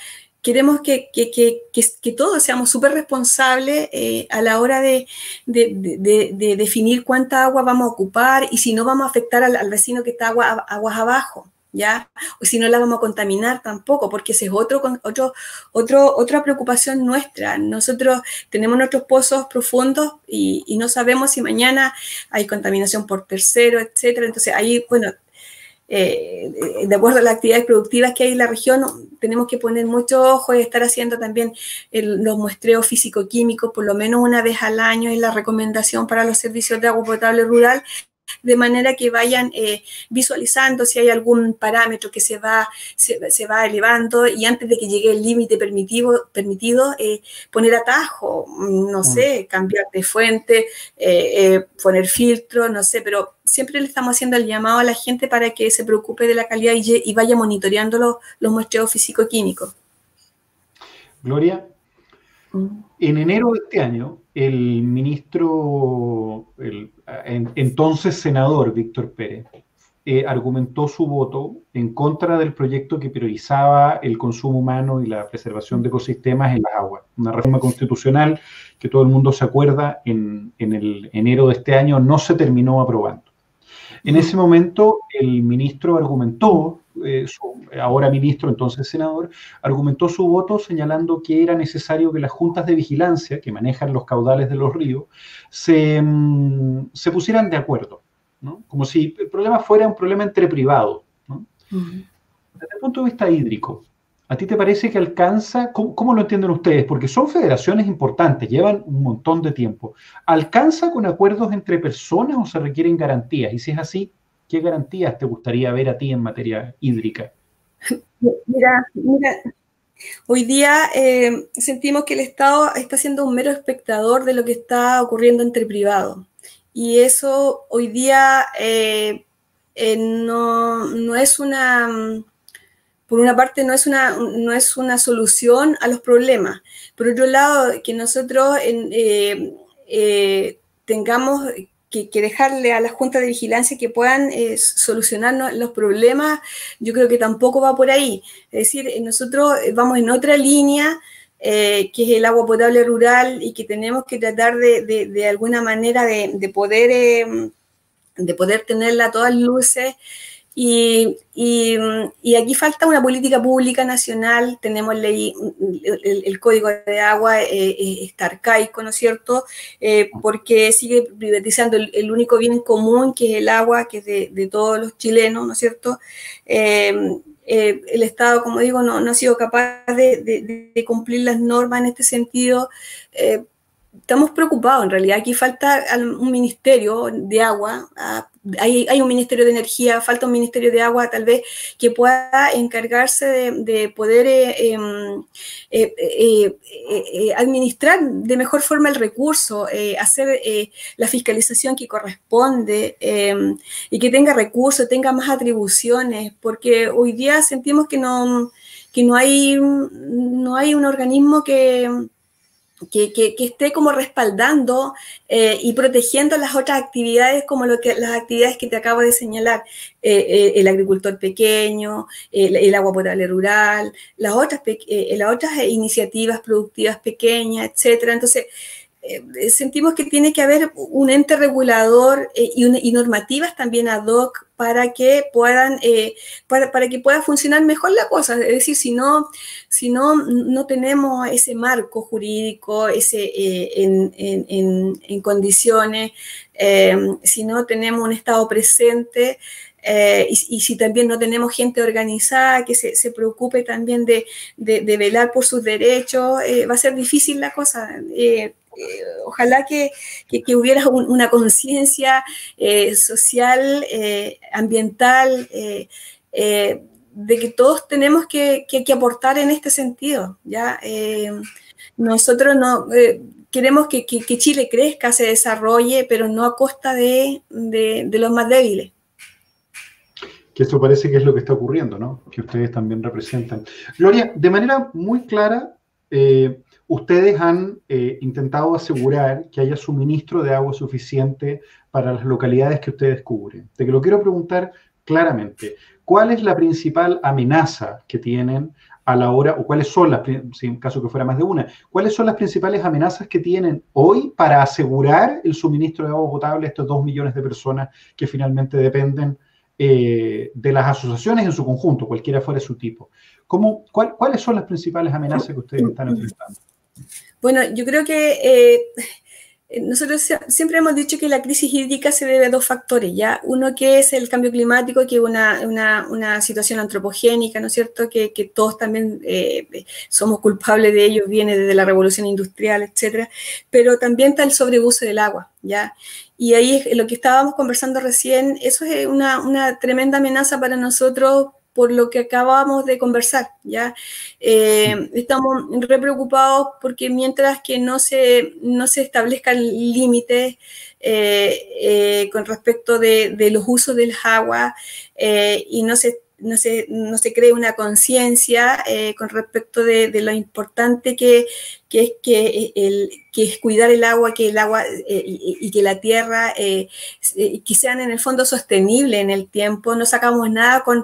[SPEAKER 2] que todos seamos súper responsables a la hora de definir cuánta agua vamos a ocupar y si no vamos a afectar al vecino que está aguas abajo, ¿ya? O si no la vamos a contaminar tampoco, porque ese es otra preocupación nuestra. Nosotros tenemos nuestros pozos profundos y no sabemos si mañana hay contaminación por terceros, etcétera. Entonces ahí, bueno, de acuerdo a las actividades productivas que hay en la región, tenemos que poner mucho ojo y estar haciendo también los muestreos físico-químicos por lo menos una vez al año, es la recomendación para los servicios de agua potable rural, de manera que vayan visualizando si hay algún parámetro que se va elevando, y antes de que llegue el límite permitido, poner atajo, no sé, cambiar de fuente, poner filtro, no sé, pero siempre le estamos haciendo el llamado a la gente para que se preocupe de la calidad y vaya monitoreando los muestreos físico-químicos.
[SPEAKER 1] Gloria, en enero de este año, el ministro, entonces senador Víctor Pérez, argumentó su voto en contra del proyecto que priorizaba el consumo humano y la preservación de ecosistemas en las aguas. Una reforma constitucional que todo el mundo se acuerda en el enero de este año no se terminó aprobando. En ese momento, el ministro argumentó ahora ministro, entonces senador, argumentó su voto señalando que era necesario que las juntas de vigilancia, que manejan los caudales de los ríos, se pusieran de acuerdo, ¿no? Como si el problema fuera un problema entre privados, ¿no? Desde el punto de vista hídrico, ¿a ti te parece que alcanza? ¿Cómo lo entienden ustedes? Porque son federaciones importantes, llevan un montón de tiempo. ¿Alcanza con acuerdos entre personas o se requieren garantías? Y si es así, ¿qué garantías te gustaría ver a ti en materia hídrica?
[SPEAKER 2] Mira, hoy día sentimos que el Estado está siendo un mero espectador de lo que está ocurriendo entre privados. Y eso hoy día no es una... Por una parte, no es una solución a los problemas. Por otro lado, que nosotros tengamos que dejarle a las juntas de vigilancia que puedan solucionar los problemas, yo creo que tampoco va por ahí. Es decir, nosotros vamos en otra línea, que es el agua potable rural, y que tenemos que tratar de alguna manera de poder tenerla a todas luces. Y aquí falta una política pública nacional. Tenemos el Código de Agua está arcaico, ¿no es cierto? Porque sigue privatizando el único bien común, que es el agua, que es de todos los chilenos, ¿no es cierto? El Estado, como digo, no ha sido capaz de cumplir las normas en este sentido. Estamos preocupados, en realidad. Aquí falta un ministerio de agua, hay un ministerio de energía, falta un ministerio de agua, tal vez, que pueda encargarse de poder administrar de mejor forma el recurso, hacer la fiscalización que corresponde, y que tenga recursos, tenga más atribuciones, porque hoy día sentimos que no hay un organismo que esté como respaldando y protegiendo las otras actividades, como las actividades que te acabo de señalar, el agricultor pequeño, el agua potable rural, las otras iniciativas productivas pequeñas, etcétera. Entonces, sentimos que tiene que haber un ente regulador y normativas también ad hoc para que puedan para que pueda funcionar mejor la cosa. Es decir, si no tenemos ese marco jurídico en condiciones, si no tenemos un Estado presente, y si también no tenemos gente organizada que se preocupe también de velar por sus derechos, va a ser difícil la cosa. Ojalá que hubiera una conciencia social, ambiental, de que todos tenemos que aportar en este sentido, ¿ya? Nosotros queremos que Chile crezca, se desarrolle, pero no a costa de los más débiles.
[SPEAKER 1] Que eso parece que es lo que está ocurriendo, ¿no? Que ustedes también representan. Gloria, de manera muy clara, ustedes han intentado asegurar que haya suministro de agua suficiente para las localidades que ustedes cubren. Te lo quiero preguntar claramente. ¿Cuál es la principal amenaza que tienen a la hora, o cuáles son las, si en caso que fuera más de una, cuáles son las principales amenazas que tienen hoy para asegurar el suministro de agua potable a estos 2 millones de personas que finalmente dependen de las asociaciones en su conjunto, cualquiera fuera su tipo? ¿Cuáles son las principales amenazas que ustedes están enfrentando?
[SPEAKER 2] Bueno, yo creo que nosotros siempre hemos dicho que la crisis hídrica se debe a 2 factores, ¿ya? Uno, que es el cambio climático, que es una situación antropogénica, ¿no es cierto?, que todos también somos culpables de ello, viene desde la revolución industrial, etcétera, pero también está el sobreuso del agua, ¿ya? Y ahí es lo que estábamos conversando recién, eso es una tremenda amenaza para nosotros, por lo que acabamos de conversar, ¿ya? Estamos re preocupados porque mientras que no se establezcan límites con respecto de los usos del agua, y no se cree una conciencia con respecto de lo importante que es cuidar el agua, y que la tierra que sean en el fondo sostenibles en el tiempo. No sacamos nada con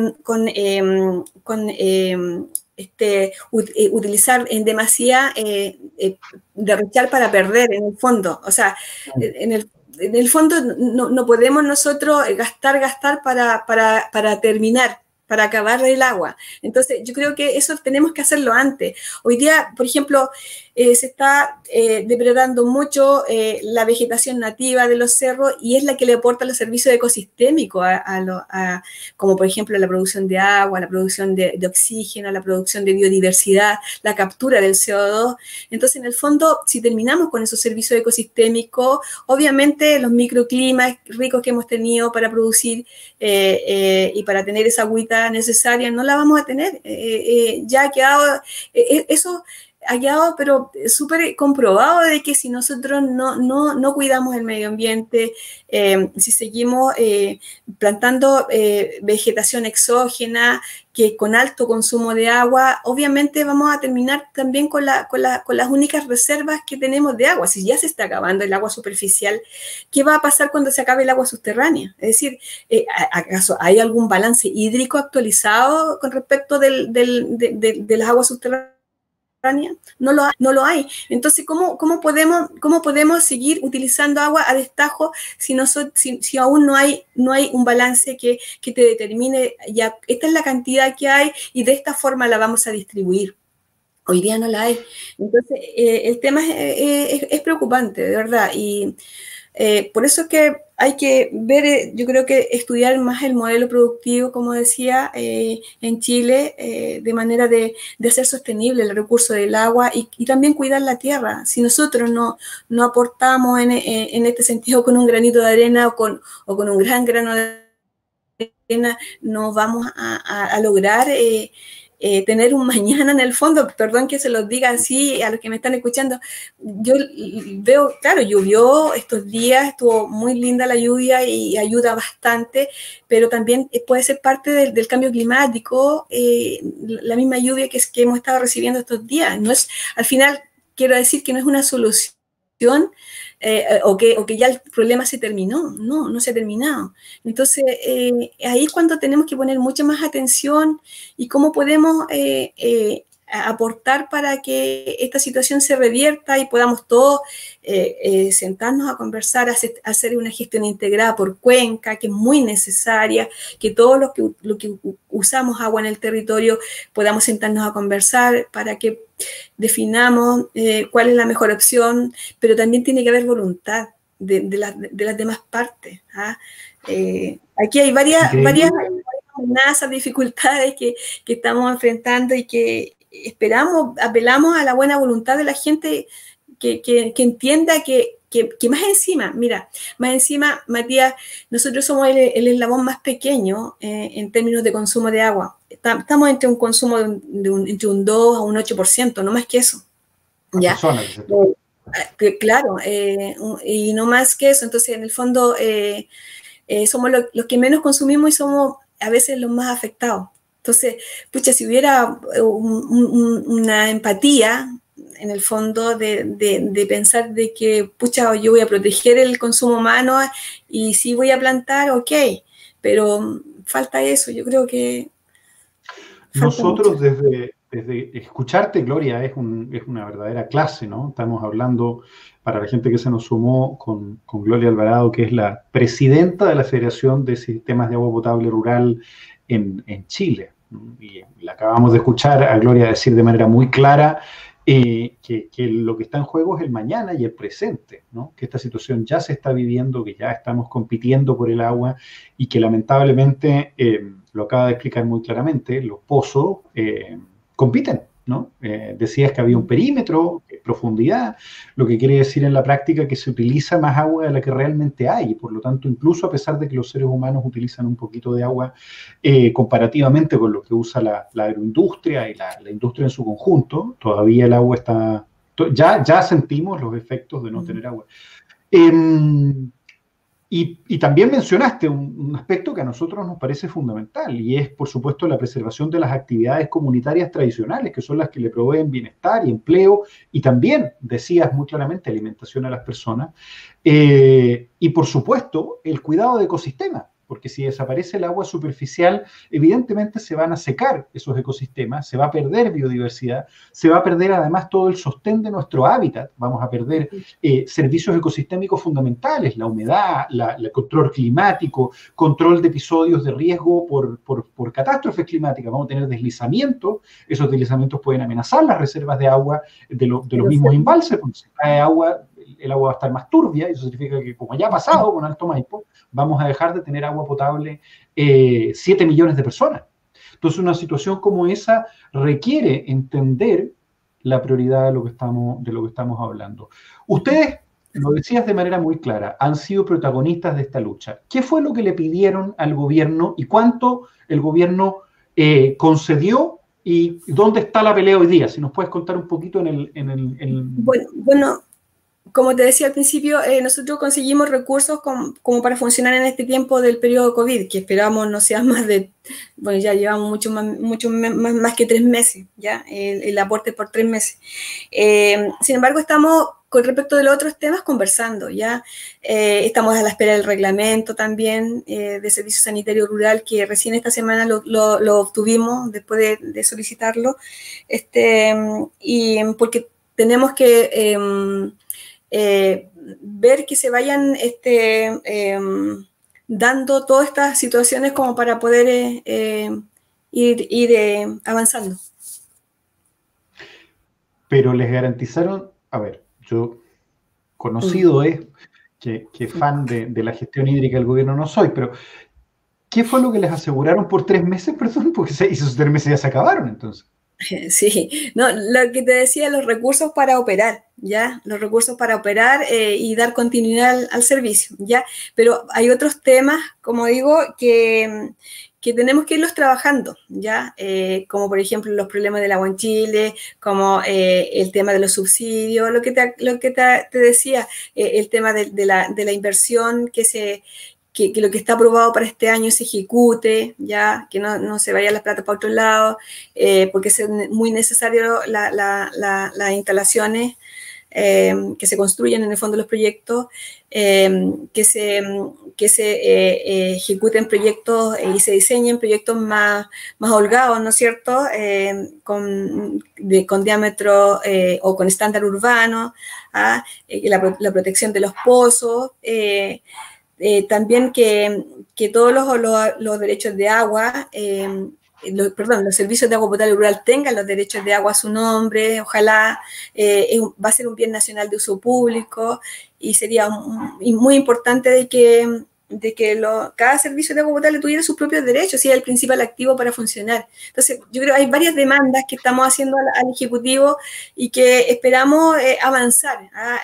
[SPEAKER 2] utilizar en demasía, derrochar para perder, en el fondo. O sea, en el fondo no podemos nosotros gastar para terminar, para acabar el agua. Entonces, yo creo que eso tenemos que hacerlo antes. Hoy día, por ejemplo, se está depredando mucho la vegetación nativa de los cerros y es la que le aporta los servicios ecosistémicos, como por ejemplo la producción de agua, la producción de oxígeno, la producción de biodiversidad, la captura del CO2. Entonces, en el fondo, si terminamos con esos servicios ecosistémicos, obviamente los microclimas ricos que hemos tenido para producir y para tener esa agüita necesaria, no la vamos a tener. Ya ha quedado, eso ha quedado, pero súper comprobado de que si nosotros no cuidamos el medio ambiente, si seguimos plantando vegetación exógena, que con alto consumo de agua, obviamente vamos a terminar también con las únicas reservas que tenemos de agua. Si ya se está acabando el agua superficial, ¿qué va a pasar cuando se acabe el agua subterránea? Es decir, ¿acaso hay algún balance hídrico actualizado con respecto de las aguas subterráneas? No lo hay. Entonces, ¿cómo podemos seguir utilizando agua a destajo si aún no hay un balance que te determine ya esta es la cantidad que hay y de esta forma la vamos a distribuir? Hoy día no la hay. Entonces, el tema es preocupante, de verdad. Y por eso es que hay que ver, yo creo que estudiar más el modelo productivo, como decía, en Chile, de manera de hacer sostenible el recurso del agua y también cuidar la tierra. Si nosotros no aportamos en este sentido con un granito de arena o con un gran grano de arena, no vamos a lograr tener un mañana en el fondo. Perdón que se los diga así a los que me están escuchando. Yo veo, claro, llovió estos días, estuvo muy linda la lluvia y ayuda bastante, pero también puede ser parte del cambio climático, la misma lluvia que hemos estado recibiendo estos días. No es, al final, quiero decir que no es una solución o que ya el problema se terminó. No se ha terminado. Entonces, ahí es cuando tenemos que poner mucha más atención y cómo podemos aportar para que esta situación se revierta y podamos todos sentarnos a conversar, hacer una gestión integrada por cuenca, que es muy necesaria, que todos los que usamos agua en el territorio podamos sentarnos a conversar para que definamos cuál es la mejor opción, pero también tiene que haber voluntad de las demás partes. Aquí hay varias amenazas, dificultades que estamos enfrentando y que apelamos a la buena voluntad de la gente que entienda que más encima, Matías, nosotros somos el eslabón más pequeño en términos de consumo de agua. Estamos entre un consumo entre un 2 a un 8%, no más que eso. ¿Ya? Claro, y no más que eso. Entonces, en el fondo, somos los que menos consumimos y somos a veces los más afectados. Entonces, pucha, si hubiera una empatía, en el fondo, de pensar de que, pucha, yo voy a proteger el consumo humano y sí voy a plantar, ok, pero falta eso, yo creo que...
[SPEAKER 1] Nosotros desde escucharte, Gloria, es una verdadera clase, ¿no? Estamos hablando, para la gente que se nos sumó, con Gloria Alvarado, que es la presidenta de la Federación de Sistemas de Agua Potable Rural en Chile. Y la acabamos de escuchar a Gloria decir de manera muy clara que lo que está en juego es el mañana y el presente, ¿no? Que esta situación ya se está viviendo, que ya estamos compitiendo por el agua y que lamentablemente, lo acaba de explicar muy claramente, los pozos compiten, ¿no? Decías que había un perímetro, profundidad, lo que quiere decir en la práctica que se utiliza más agua de la que realmente hay, y por lo tanto, incluso a pesar de que los seres humanos utilizan un poquito de agua comparativamente con lo que usa la agroindustria y la industria en su conjunto, todavía el agua está... Ya sentimos los efectos de no tener agua. Y también mencionaste un aspecto que a nosotros nos parece fundamental, y es, por supuesto, la preservación de las actividades comunitarias tradicionales, que son las que le proveen bienestar y empleo, y también, decías muy claramente, alimentación a las personas, y por supuesto, el cuidado de ecosistemas, porque si desaparece el agua superficial, evidentemente se van a secar esos ecosistemas, se va a perder biodiversidad, se va a perder además todo el sostén de nuestro hábitat, vamos a perder servicios ecosistémicos fundamentales, la humedad, el control climático, control de episodios de riesgo por catástrofes climáticas, vamos a tener deslizamientos, esos deslizamientos pueden amenazar las reservas de agua de los mismos embalses, porque si cae agua, el agua va a estar más turbia, y eso significa que, como ya ha pasado con Alto Maipo, vamos a dejar de tener agua potable 7 millones de personas. Entonces, una situación como esa requiere entender la prioridad de lo que estamos hablando. Ustedes, lo decías de manera muy clara, han sido protagonistas de esta lucha. ¿Qué fue lo que le pidieron al gobierno y cuánto el gobierno concedió y dónde está la pelea hoy día? Si nos puedes contar un poquito
[SPEAKER 2] Bueno, como te decía al principio, nosotros conseguimos recursos como para funcionar en este tiempo del periodo COVID, que esperamos no sea más de, bueno, ya llevamos mucho más que 3 meses, ya, el aporte por 3 meses. Sin embargo, estamos, con respecto de los otros temas, conversando, ya. Estamos a la espera del reglamento también de Servicio Sanitario Rural, que recién esta semana lo obtuvimos después de solicitarlo, y porque tenemos que ver que se vayan dando todas estas situaciones como para poder ir avanzando.
[SPEAKER 1] Pero les garantizaron, a ver, yo conocido es que fan de la gestión hídrica del gobierno no soy, pero ¿qué fue lo que les aseguraron por 3 meses? Perdón, porque esos 3 meses ya se acabaron entonces.
[SPEAKER 2] Sí, no, lo que te decía, los recursos para operar, ¿ya? Los recursos para operar y dar continuidad al servicio, ¿ya? Pero hay otros temas, como digo, que tenemos que irlos trabajando, ¿ya? Como por ejemplo los problemas del agua en Chile, como el tema de los subsidios, lo que te decía, el tema de la inversión que lo que está aprobado para este año se ejecute, ya, que no se vaya la plata para otro lado, porque es muy necesario las instalaciones que se construyen en el fondo de los proyectos, que se ejecuten proyectos y se diseñen proyectos más holgados, ¿no es cierto?, con diámetro o con estándar urbano, la protección de los pozos, también que todos los derechos de agua, los servicios de agua potable rural tengan los derechos de agua a su nombre, ojalá, va a ser un bien nacional de uso público y sería muy importante de que cada servicio de agua potable tuviera sus propios derechos, y es el principal activo para funcionar. Entonces, yo creo que hay varias demandas que estamos haciendo al Ejecutivo y que esperamos avanzar.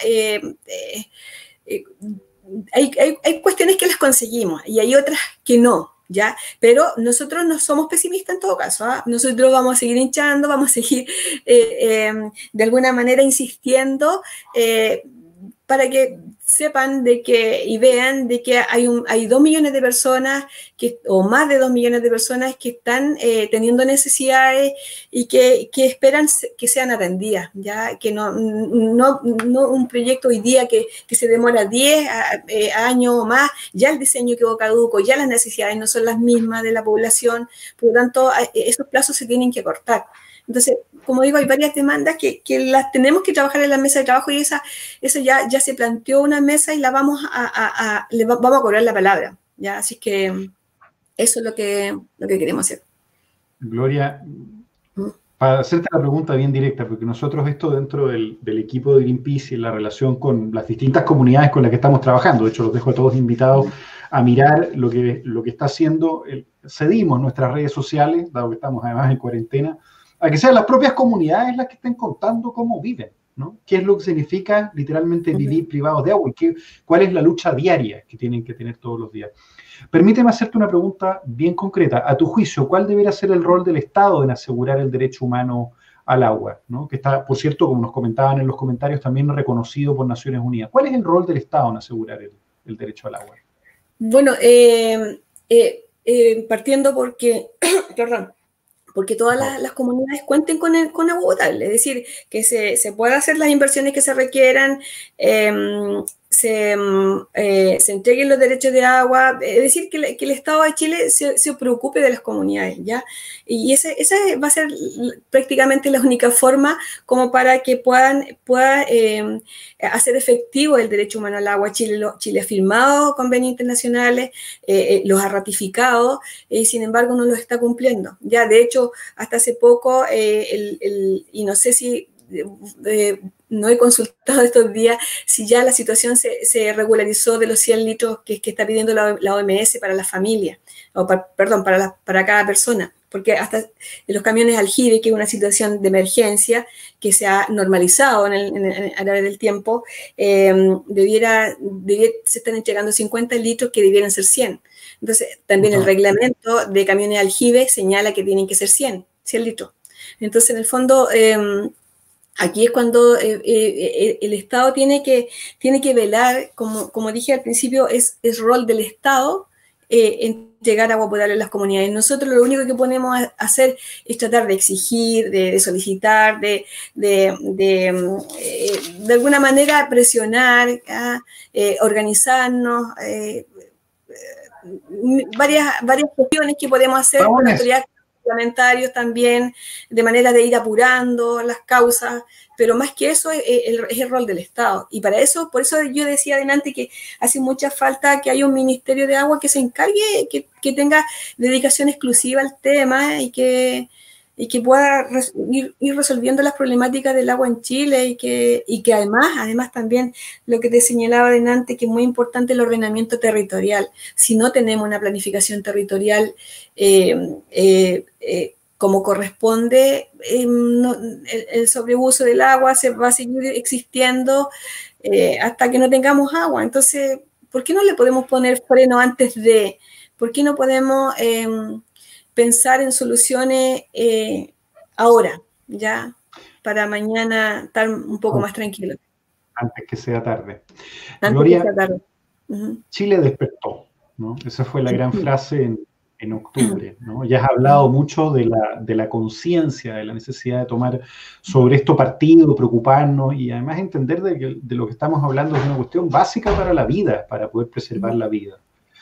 [SPEAKER 2] Hay cuestiones que las conseguimos y hay otras que no, ¿ya? Pero nosotros no somos pesimistas en todo caso, ¿ah? Nosotros vamos a seguir hinchando, vamos a seguir de alguna manera insistiendo para que sepan y vean de que hay 2 millones de personas, o más de 2 millones de personas que están teniendo necesidades y que esperan que sean atendidas, ya, que no un proyecto hoy día que se demora 10 años o más, ya el diseño quedó caduco, ya las necesidades no son las mismas de la población, por lo tanto esos plazos se tienen que cortar. Entonces, como digo, hay varias demandas que las tenemos que trabajar en la mesa de trabajo, y esa ya se planteó una mesa y la vamos a cobrar la palabra, ¿ya? Así que eso es lo que queremos hacer.
[SPEAKER 1] Gloria, para hacerte la pregunta bien directa, porque nosotros esto dentro del equipo de Greenpeace y la relación con las distintas comunidades con las que estamos trabajando, de hecho los dejo a todos invitados a mirar lo que está haciendo, cedimos nuestras redes sociales, dado que estamos además en cuarentena, a que sean las propias comunidades las que estén contando cómo viven, ¿no? ¿Qué es lo que significa literalmente vivir privados de agua? Y ¿cuál es la lucha diaria que tienen que tener todos los días? Permíteme hacerte una pregunta bien concreta. A tu juicio, ¿cuál debería ser el rol del Estado en asegurar el derecho humano al agua, ¿no? Que está, por cierto, como nos comentaban en los comentarios, también reconocido por Naciones Unidas. ¿Cuál es el rol del Estado en asegurar el derecho al agua?
[SPEAKER 2] Bueno, partiendo porque, perdón, porque todas las comunidades cuenten con agua potable, es decir, que se puedan hacer las inversiones que se requieran, se entreguen los derechos de agua, es decir, que el Estado de Chile se preocupe de las comunidades, ¿ya? Y esa va a ser prácticamente la única forma como para que pueda hacer efectivo el derecho humano al agua. Chile ha firmado convenios internacionales, los ha ratificado, sin embargo no los está cumpliendo. Ya, de hecho, hasta hace poco, y no sé si no he consultado estos días si ya la situación se regularizó de los 100 litros que está pidiendo la OMS para las familias, perdón, para cada persona, porque hasta en los camiones aljibe, que es una situación de emergencia que se ha normalizado a través del tiempo, se están entregando 50 litros que debieran ser 100. Entonces, también el reglamento de camiones aljibe señala que tienen que ser 100 litros. Entonces, en el fondo, aquí es cuando el Estado tiene que velar, como dije al principio, es rol del Estado entregar agua potable a las comunidades. Nosotros lo único que podemos hacer es tratar de exigir, de solicitar, de alguna manera presionar, organizarnos, varias cuestiones que podemos hacer con las autoridades parlamentarios también, de manera de ir apurando las causas, pero más que eso es el rol del Estado. Y para eso, por eso yo decía adelante que hace mucha falta que haya un Ministerio de Agua que se encargue, que tenga dedicación exclusiva al tema y que pueda ir resolviendo las problemáticas del agua en Chile y que además también lo que te señalaba adelante, que es muy importante el ordenamiento territorial. Si no tenemos una planificación territorial como corresponde, el sobreuso del agua se va a seguir existiendo hasta que no tengamos agua. Entonces, ¿por qué no le podemos poner freno antes de? ¿Por qué no podemos pensar en soluciones ahora, ya, para mañana estar un poco más tranquilo?
[SPEAKER 1] Antes que sea tarde.
[SPEAKER 2] Antes
[SPEAKER 1] Gloria,
[SPEAKER 2] que sea tarde.
[SPEAKER 1] Chile despertó, ¿no? Esa fue la gran frase en octubre, ¿no? Ya has hablado mucho de la conciencia, de la necesidad de tomar sobre esto partido, preocuparnos y además entender de lo que estamos hablando es una cuestión básica para la vida, para poder preservar la vida.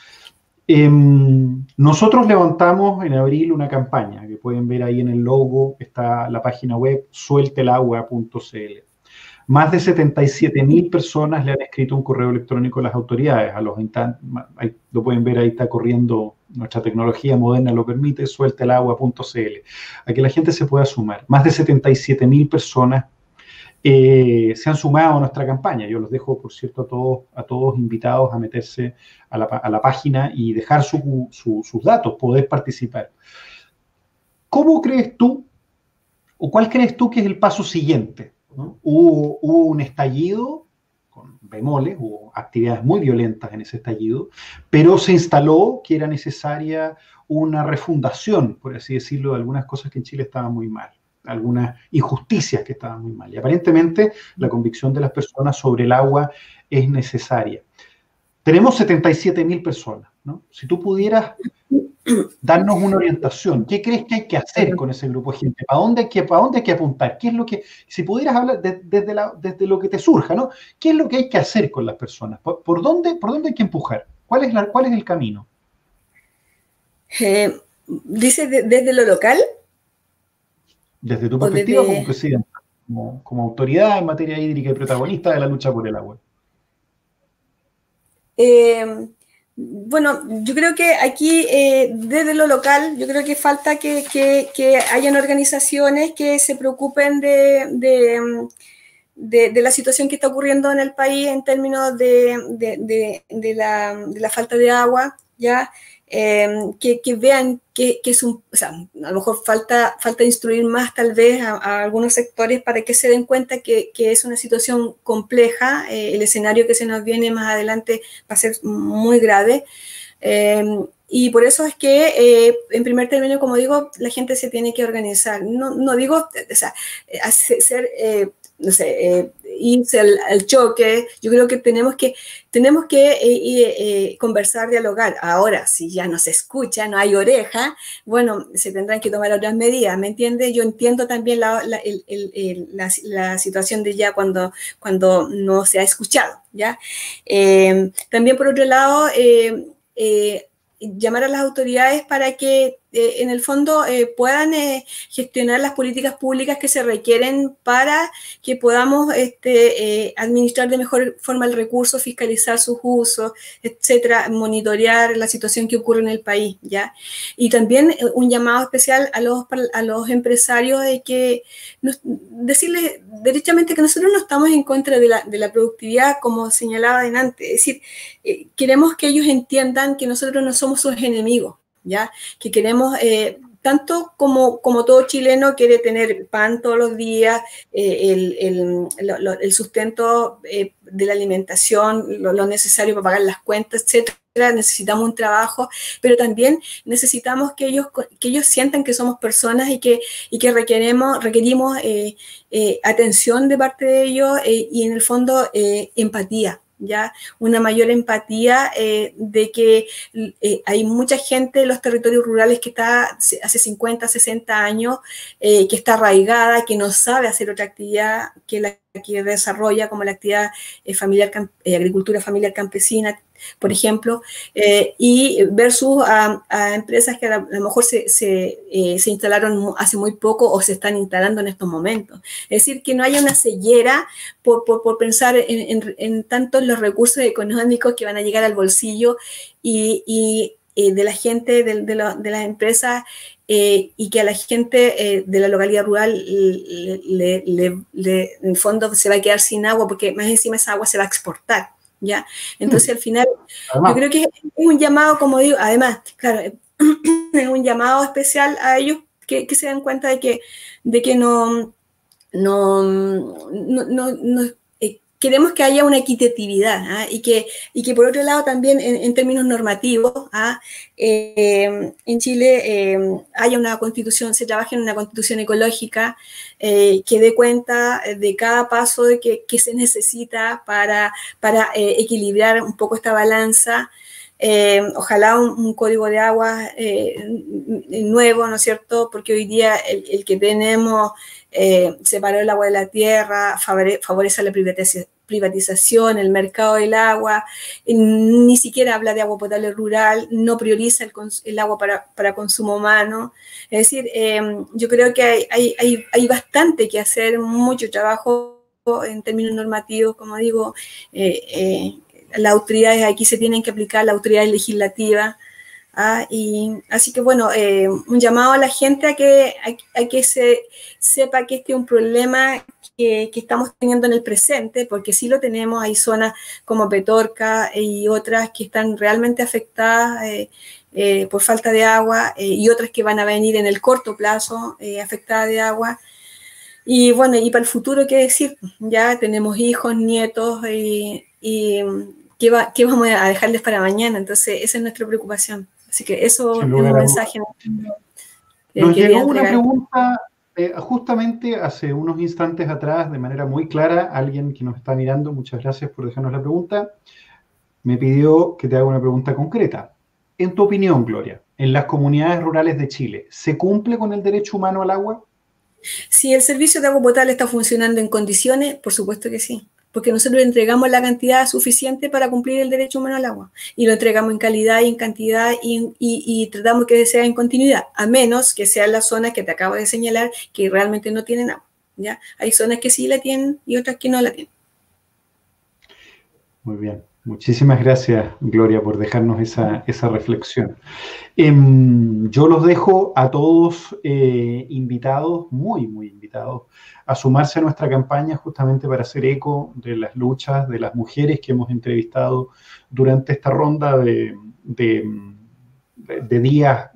[SPEAKER 1] Nosotros levantamos en abril una campaña que pueden ver ahí en el logo, está la página web sueltelagua.cl. Más de 77.000 personas le han escrito un correo electrónico a las autoridades, ahí lo pueden ver, ahí está corriendo, nuestra tecnología moderna lo permite, sueltelagua.cl, a que la gente se pueda sumar. Más de 77.000 personas se han sumado a nuestra campaña. Yo los dejo, por cierto, a todos invitados a meterse a la página y dejar sus datos, poder participar. ¿Cómo crees tú, o cuál crees tú que es el paso siguiente? ¿No? Hubo un estallido con bemoles, hubo actividades muy violentas en ese estallido, pero se instaló que era necesaria una refundación, por así decirlo, de algunas cosas que en Chile estaban muy mal, algunas injusticias que estaban muy mal. Y aparentemente la convicción de las personas sobre el agua es necesaria. Tenemos 77.000 personas, ¿no? Si tú pudieras darnos una orientación, ¿qué crees que hay que hacer con ese grupo de gente? ¿Para dónde hay que apuntar? ¿Qué es lo que, si pudieras hablar desde lo que te surja, ¿no? ¿Qué es lo que hay que hacer con las personas? ¿Por dónde hay que empujar? ¿Cuál es el camino?
[SPEAKER 2] ¿Dices desde lo local?
[SPEAKER 1] Desde tu perspectiva como presidenta, como autoridad en materia hídrica y protagonista de la lucha por el agua.
[SPEAKER 2] Bueno, yo creo que aquí, desde lo local, yo creo que falta que hayan organizaciones que se preocupen de la situación que está ocurriendo en el país en términos de la falta de agua, ¿ya? Que vean que es o sea, a lo mejor falta instruir más tal vez a algunos sectores para que se den cuenta que es una situación compleja, el escenario que se nos viene más adelante va a ser muy grave, y por eso es que en primer término, como digo, la gente se tiene que organizar, no digo, o sea, no sé, irse al choque. Yo creo que tenemos que conversar, dialogar. Ahora, si ya no se escucha, no hay oreja, bueno, se tendrán que tomar otras medidas, ¿me entiendes? Yo entiendo también la situación de ya cuando no se ha escuchado, ¿ya? También, por otro lado, llamar a las autoridades para que en el fondo puedan gestionar las políticas públicas que se requieren para que podamos administrar de mejor forma el recurso, fiscalizar sus usos, etcétera, monitorear la situación que ocurre en el país, ¿ya? Y también un llamado especial a los empresarios de que decirles derechamente que nosotros no estamos en contra de la productividad, como señalaba antes, es decir, queremos que ellos entiendan que nosotros no somos sus enemigos, ¿ya? Que queremos, tanto como todo chileno quiere tener pan todos los días, el sustento de la alimentación, lo necesario para pagar las cuentas, etcétera. Necesitamos un trabajo, pero también necesitamos que ellos sientan que somos personas y que requerimos atención de parte de ellos y en el fondo empatía. ¿Ya? Una mayor empatía de que hay mucha gente en los territorios rurales que está hace 50, 60 años, que está arraigada, que no sabe hacer otra actividad que la que desarrolla, como la actividad familiar, agricultura familiar campesina, por ejemplo, y versus a empresas que a lo mejor se instalaron hace muy poco o se están instalando en estos momentos. Es decir, que no haya una ceguera por pensar en tanto en los recursos económicos que van a llegar al bolsillo y de la gente, de las empresas, y que a la gente de la localidad rural en el fondo se va a quedar sin agua, porque más encima esa agua se va a exportar, ¿ya? Entonces al final yo creo que es un llamado, como digo, además, claro, es un llamado especial a ellos que se den cuenta de que no queremos que haya una equitatividad, y que por otro lado también en términos normativos, en Chile haya una constitución, se trabaje en una constitución ecológica que dé cuenta de cada paso de que se necesita para equilibrar un poco esta balanza. Ojalá un código de agua nuevo, ¿no es cierto? Porque hoy día el que tenemos separó el agua de la tierra, favorece la privatización, el mercado del agua, ni siquiera habla de agua potable rural, no prioriza el agua para consumo humano. Es decir, yo creo que hay bastante que hacer, mucho trabajo en términos normativos, como digo, las autoridades aquí se tienen que aplicar, las autoridades legislativas, y así que bueno, un llamado a la gente a que se sepa que este es un problema que estamos teniendo en el presente, porque sí lo tenemos. Hay zonas como Petorca y otras que están realmente afectadas por falta de agua, y otras que van a venir en el corto plazo afectadas de agua. Y bueno, y para el futuro, ¿qué decir? Ya tenemos hijos, nietos, y ¿qué vamos a dejarles para mañana? Entonces, esa es nuestra preocupación. Así que eso es un mensaje.
[SPEAKER 1] Nos llegó una pregunta justamente hace unos instantes atrás, de manera muy clara, alguien que nos está mirando, muchas gracias por dejarnos la pregunta, me pidió que te haga una pregunta concreta. En tu opinión, Gloria, en las comunidades rurales de Chile, ¿se cumple con el derecho humano al agua?
[SPEAKER 2] Si el servicio de agua potable está funcionando en condiciones, por supuesto que sí, porque nosotros entregamos la cantidad suficiente para cumplir el derecho humano al agua, y lo entregamos en calidad y en cantidad, y tratamos que sea en continuidad, a menos que sean las zonas que te acabo de señalar que realmente no tienen agua, ¿ya? Hay zonas que sí la tienen y otras que no la tienen.
[SPEAKER 1] Muy bien. Muchísimas gracias, Gloria, por dejarnos esa reflexión. Yo los dejo a todos invitados, muy, muy invitados, a sumarse a nuestra campaña justamente para hacer eco de las luchas de las mujeres que hemos entrevistado durante esta ronda de días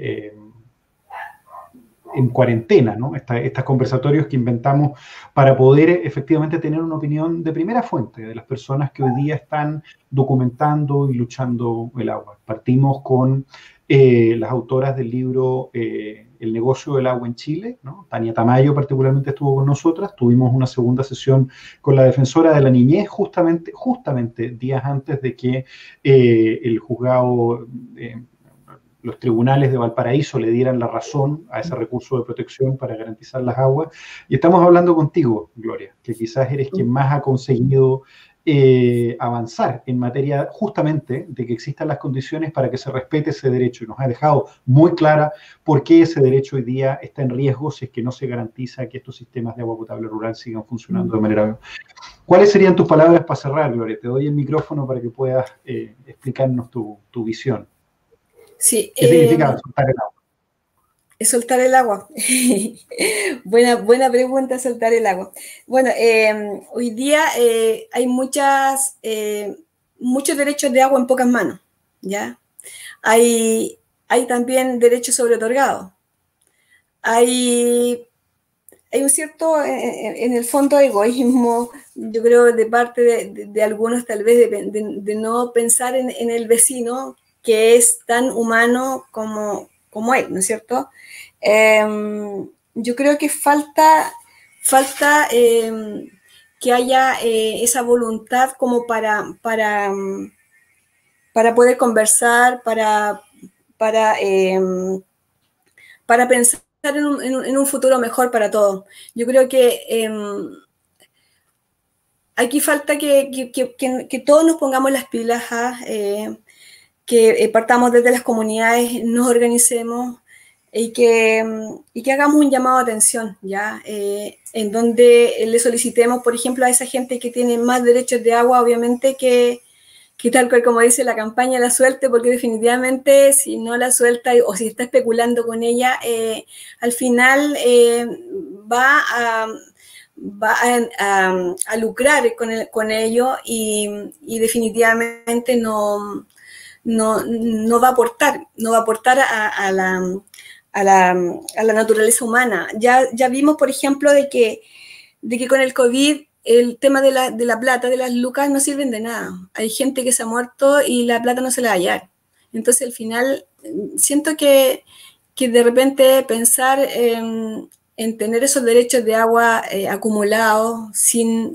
[SPEAKER 1] en cuarentena, ¿no? Estos conversatorios que inventamos para poder efectivamente tener una opinión de primera fuente de las personas que hoy día están documentando y luchando el agua. Partimos con las autoras del libro el negocio del agua en Chile, ¿no? Tania Tamayo particularmente estuvo con nosotras, tuvimos una segunda sesión con la defensora de la niñez justamente días antes de que el juzgado, los tribunales de Valparaíso le dieran la razón a ese recurso de protección para garantizar las aguas. Y estamos hablando contigo, Gloria, que quizás eres quien más ha conseguido avanzar en materia justamente de que existan las condiciones para que se respete ese derecho, y nos ha dejado muy clara por qué ese derecho hoy día está en riesgo si es que no se garantiza que estos sistemas de agua potable rural sigan funcionando de manera... ¿Cuáles serían tus palabras para cerrar, Gloria? Te doy el micrófono para que puedas explicarnos tu visión.
[SPEAKER 2] Sí,
[SPEAKER 1] ¿Qué significa soltar el agua?
[SPEAKER 2] Soltar el agua. Buena pregunta, soltar el agua. Bueno, hoy día hay muchos derechos de agua en pocas manos, ¿ya? Hay también derechos sobre otorgados. Hay un cierto, en el fondo, egoísmo, yo creo, de parte de algunos, tal vez, de no pensar en el vecino, que es tan humano como él, ¿no es cierto? Yo creo que falta que haya esa voluntad como para poder conversar, para pensar en un futuro mejor para todos. Yo creo que aquí falta que todos nos pongamos las pilas, que partamos desde las comunidades, nos organicemos y que hagamos un llamado de atención, ¿ya? En donde le solicitemos, por ejemplo, a esa gente que tiene más derechos de agua, obviamente que tal cual como dice la campaña, la suelte, porque definitivamente si no la suelta o si está especulando con ella, al final va a lucrar con ello y definitivamente no va a aportar, a la naturaleza humana. Ya vimos, por ejemplo, de que con el COVID el tema de la plata, de las lucas, no sirven de nada. Hay gente que se ha muerto y la plata no se la va a hallar. Entonces, al final, siento que de repente pensar en tener esos derechos de agua acumulados sin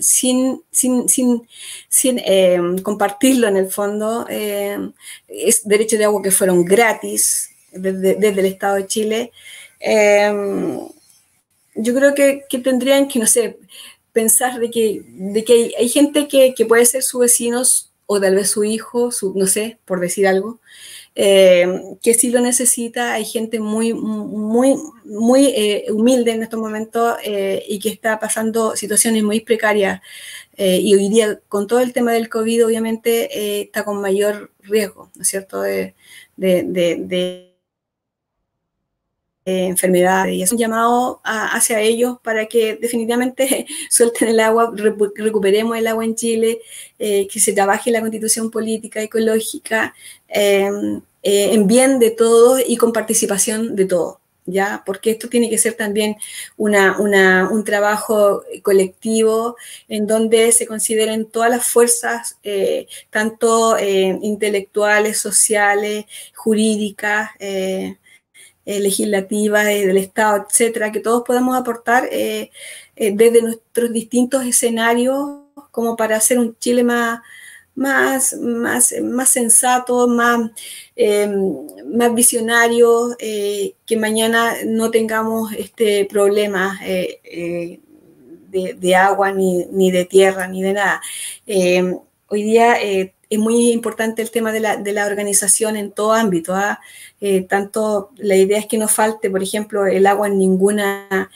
[SPEAKER 2] compartirlo en el fondo, es derechos de agua que fueron gratis desde el Estado de Chile. Yo creo que tendrían que, no sé, pensar de que hay gente que puede ser su vecino o tal vez su hijo, no sé, por decir algo, que sí lo necesita. Hay gente muy humilde en estos momentos y que está pasando situaciones muy precarias. Y hoy día, con todo el tema del COVID, obviamente está con mayor riesgo, ¿no es cierto?, de enfermedades, y es un llamado hacia ellos para que definitivamente suelten el agua, recuperemos el agua en Chile, que se trabaje la constitución política, ecológica, en bien de todos y con participación de todos, ¿ya? Porque esto tiene que ser también un trabajo colectivo en donde se consideren todas las fuerzas, tanto intelectuales, sociales, jurídicas, legislativa, del Estado, etcétera, que todos podamos aportar desde nuestros distintos escenarios como para hacer un Chile más sensato, más visionario, que mañana no tengamos problemas de agua, ni de tierra, ni de nada. Hoy día es muy importante el tema de la organización en todo ámbito. Tanto la idea es que no falte, por ejemplo, el agua en ninguna,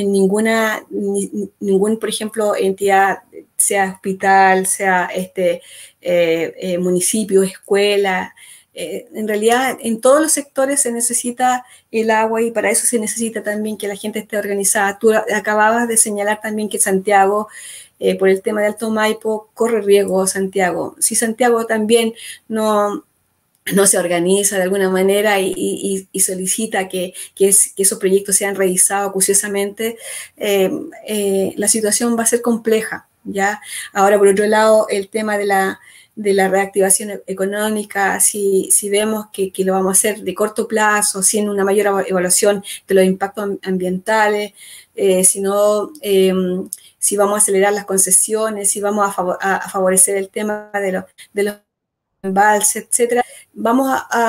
[SPEAKER 2] por ejemplo, entidad, sea hospital, sea municipio, escuela. En realidad, en todos los sectores se necesita el agua, y para eso se necesita también que la gente esté organizada. Tú acababas de señalar también que Santiago, por el tema de Alto Maipo, corre riesgo Santiago. Si Santiago también no se organiza de alguna manera y solicita que esos proyectos sean revisados acuciosamente, la situación va a ser compleja, ¿ya? Ahora, por otro lado, el tema de la reactivación económica, si vemos que lo vamos a hacer de corto plazo, sin una mayor evaluación de los impactos ambientales, si vamos a acelerar las concesiones, si vamos a favorecer el tema de los embalses, etcétera, vamos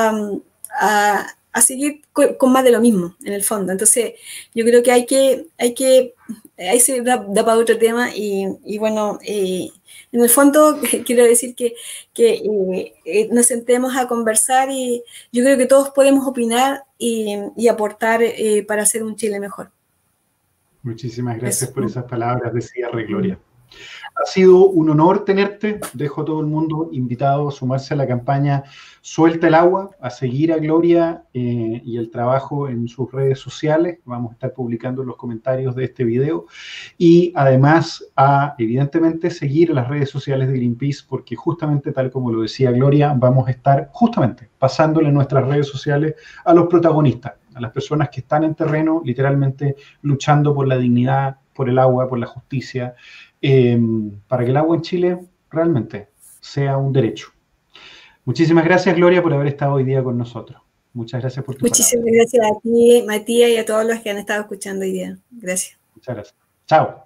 [SPEAKER 2] a seguir con más de lo mismo, en el fondo. Entonces, yo creo que ahí se da para otro tema y bueno, en el fondo quiero decir que nos sentemos a conversar y yo creo que todos podemos opinar y aportar para hacer un Chile mejor.
[SPEAKER 1] Muchísimas gracias por esas palabras de cierre, Gloria. Ha sido un honor tenerte. Dejo a todo el mundo invitado a sumarse a la campaña Suelta el Agua, a seguir a Gloria y el trabajo en sus redes sociales. Vamos a estar publicando los comentarios de este video. Y además a, evidentemente, seguir las redes sociales de Greenpeace, porque justamente, tal como lo decía Gloria, vamos a estar justamente pasándole nuestras redes sociales a los protagonistas, a las personas que están en terreno, literalmente luchando por la dignidad, por el agua, por la justicia, para que el agua en Chile realmente sea un derecho. Muchísimas gracias, Gloria, por haber estado hoy día con nosotros. Muchas gracias por tu palabra.
[SPEAKER 2] Muchísimas gracias a ti, Matías, y a todos los que han estado escuchando hoy día. Gracias.
[SPEAKER 1] Muchas gracias. Chao.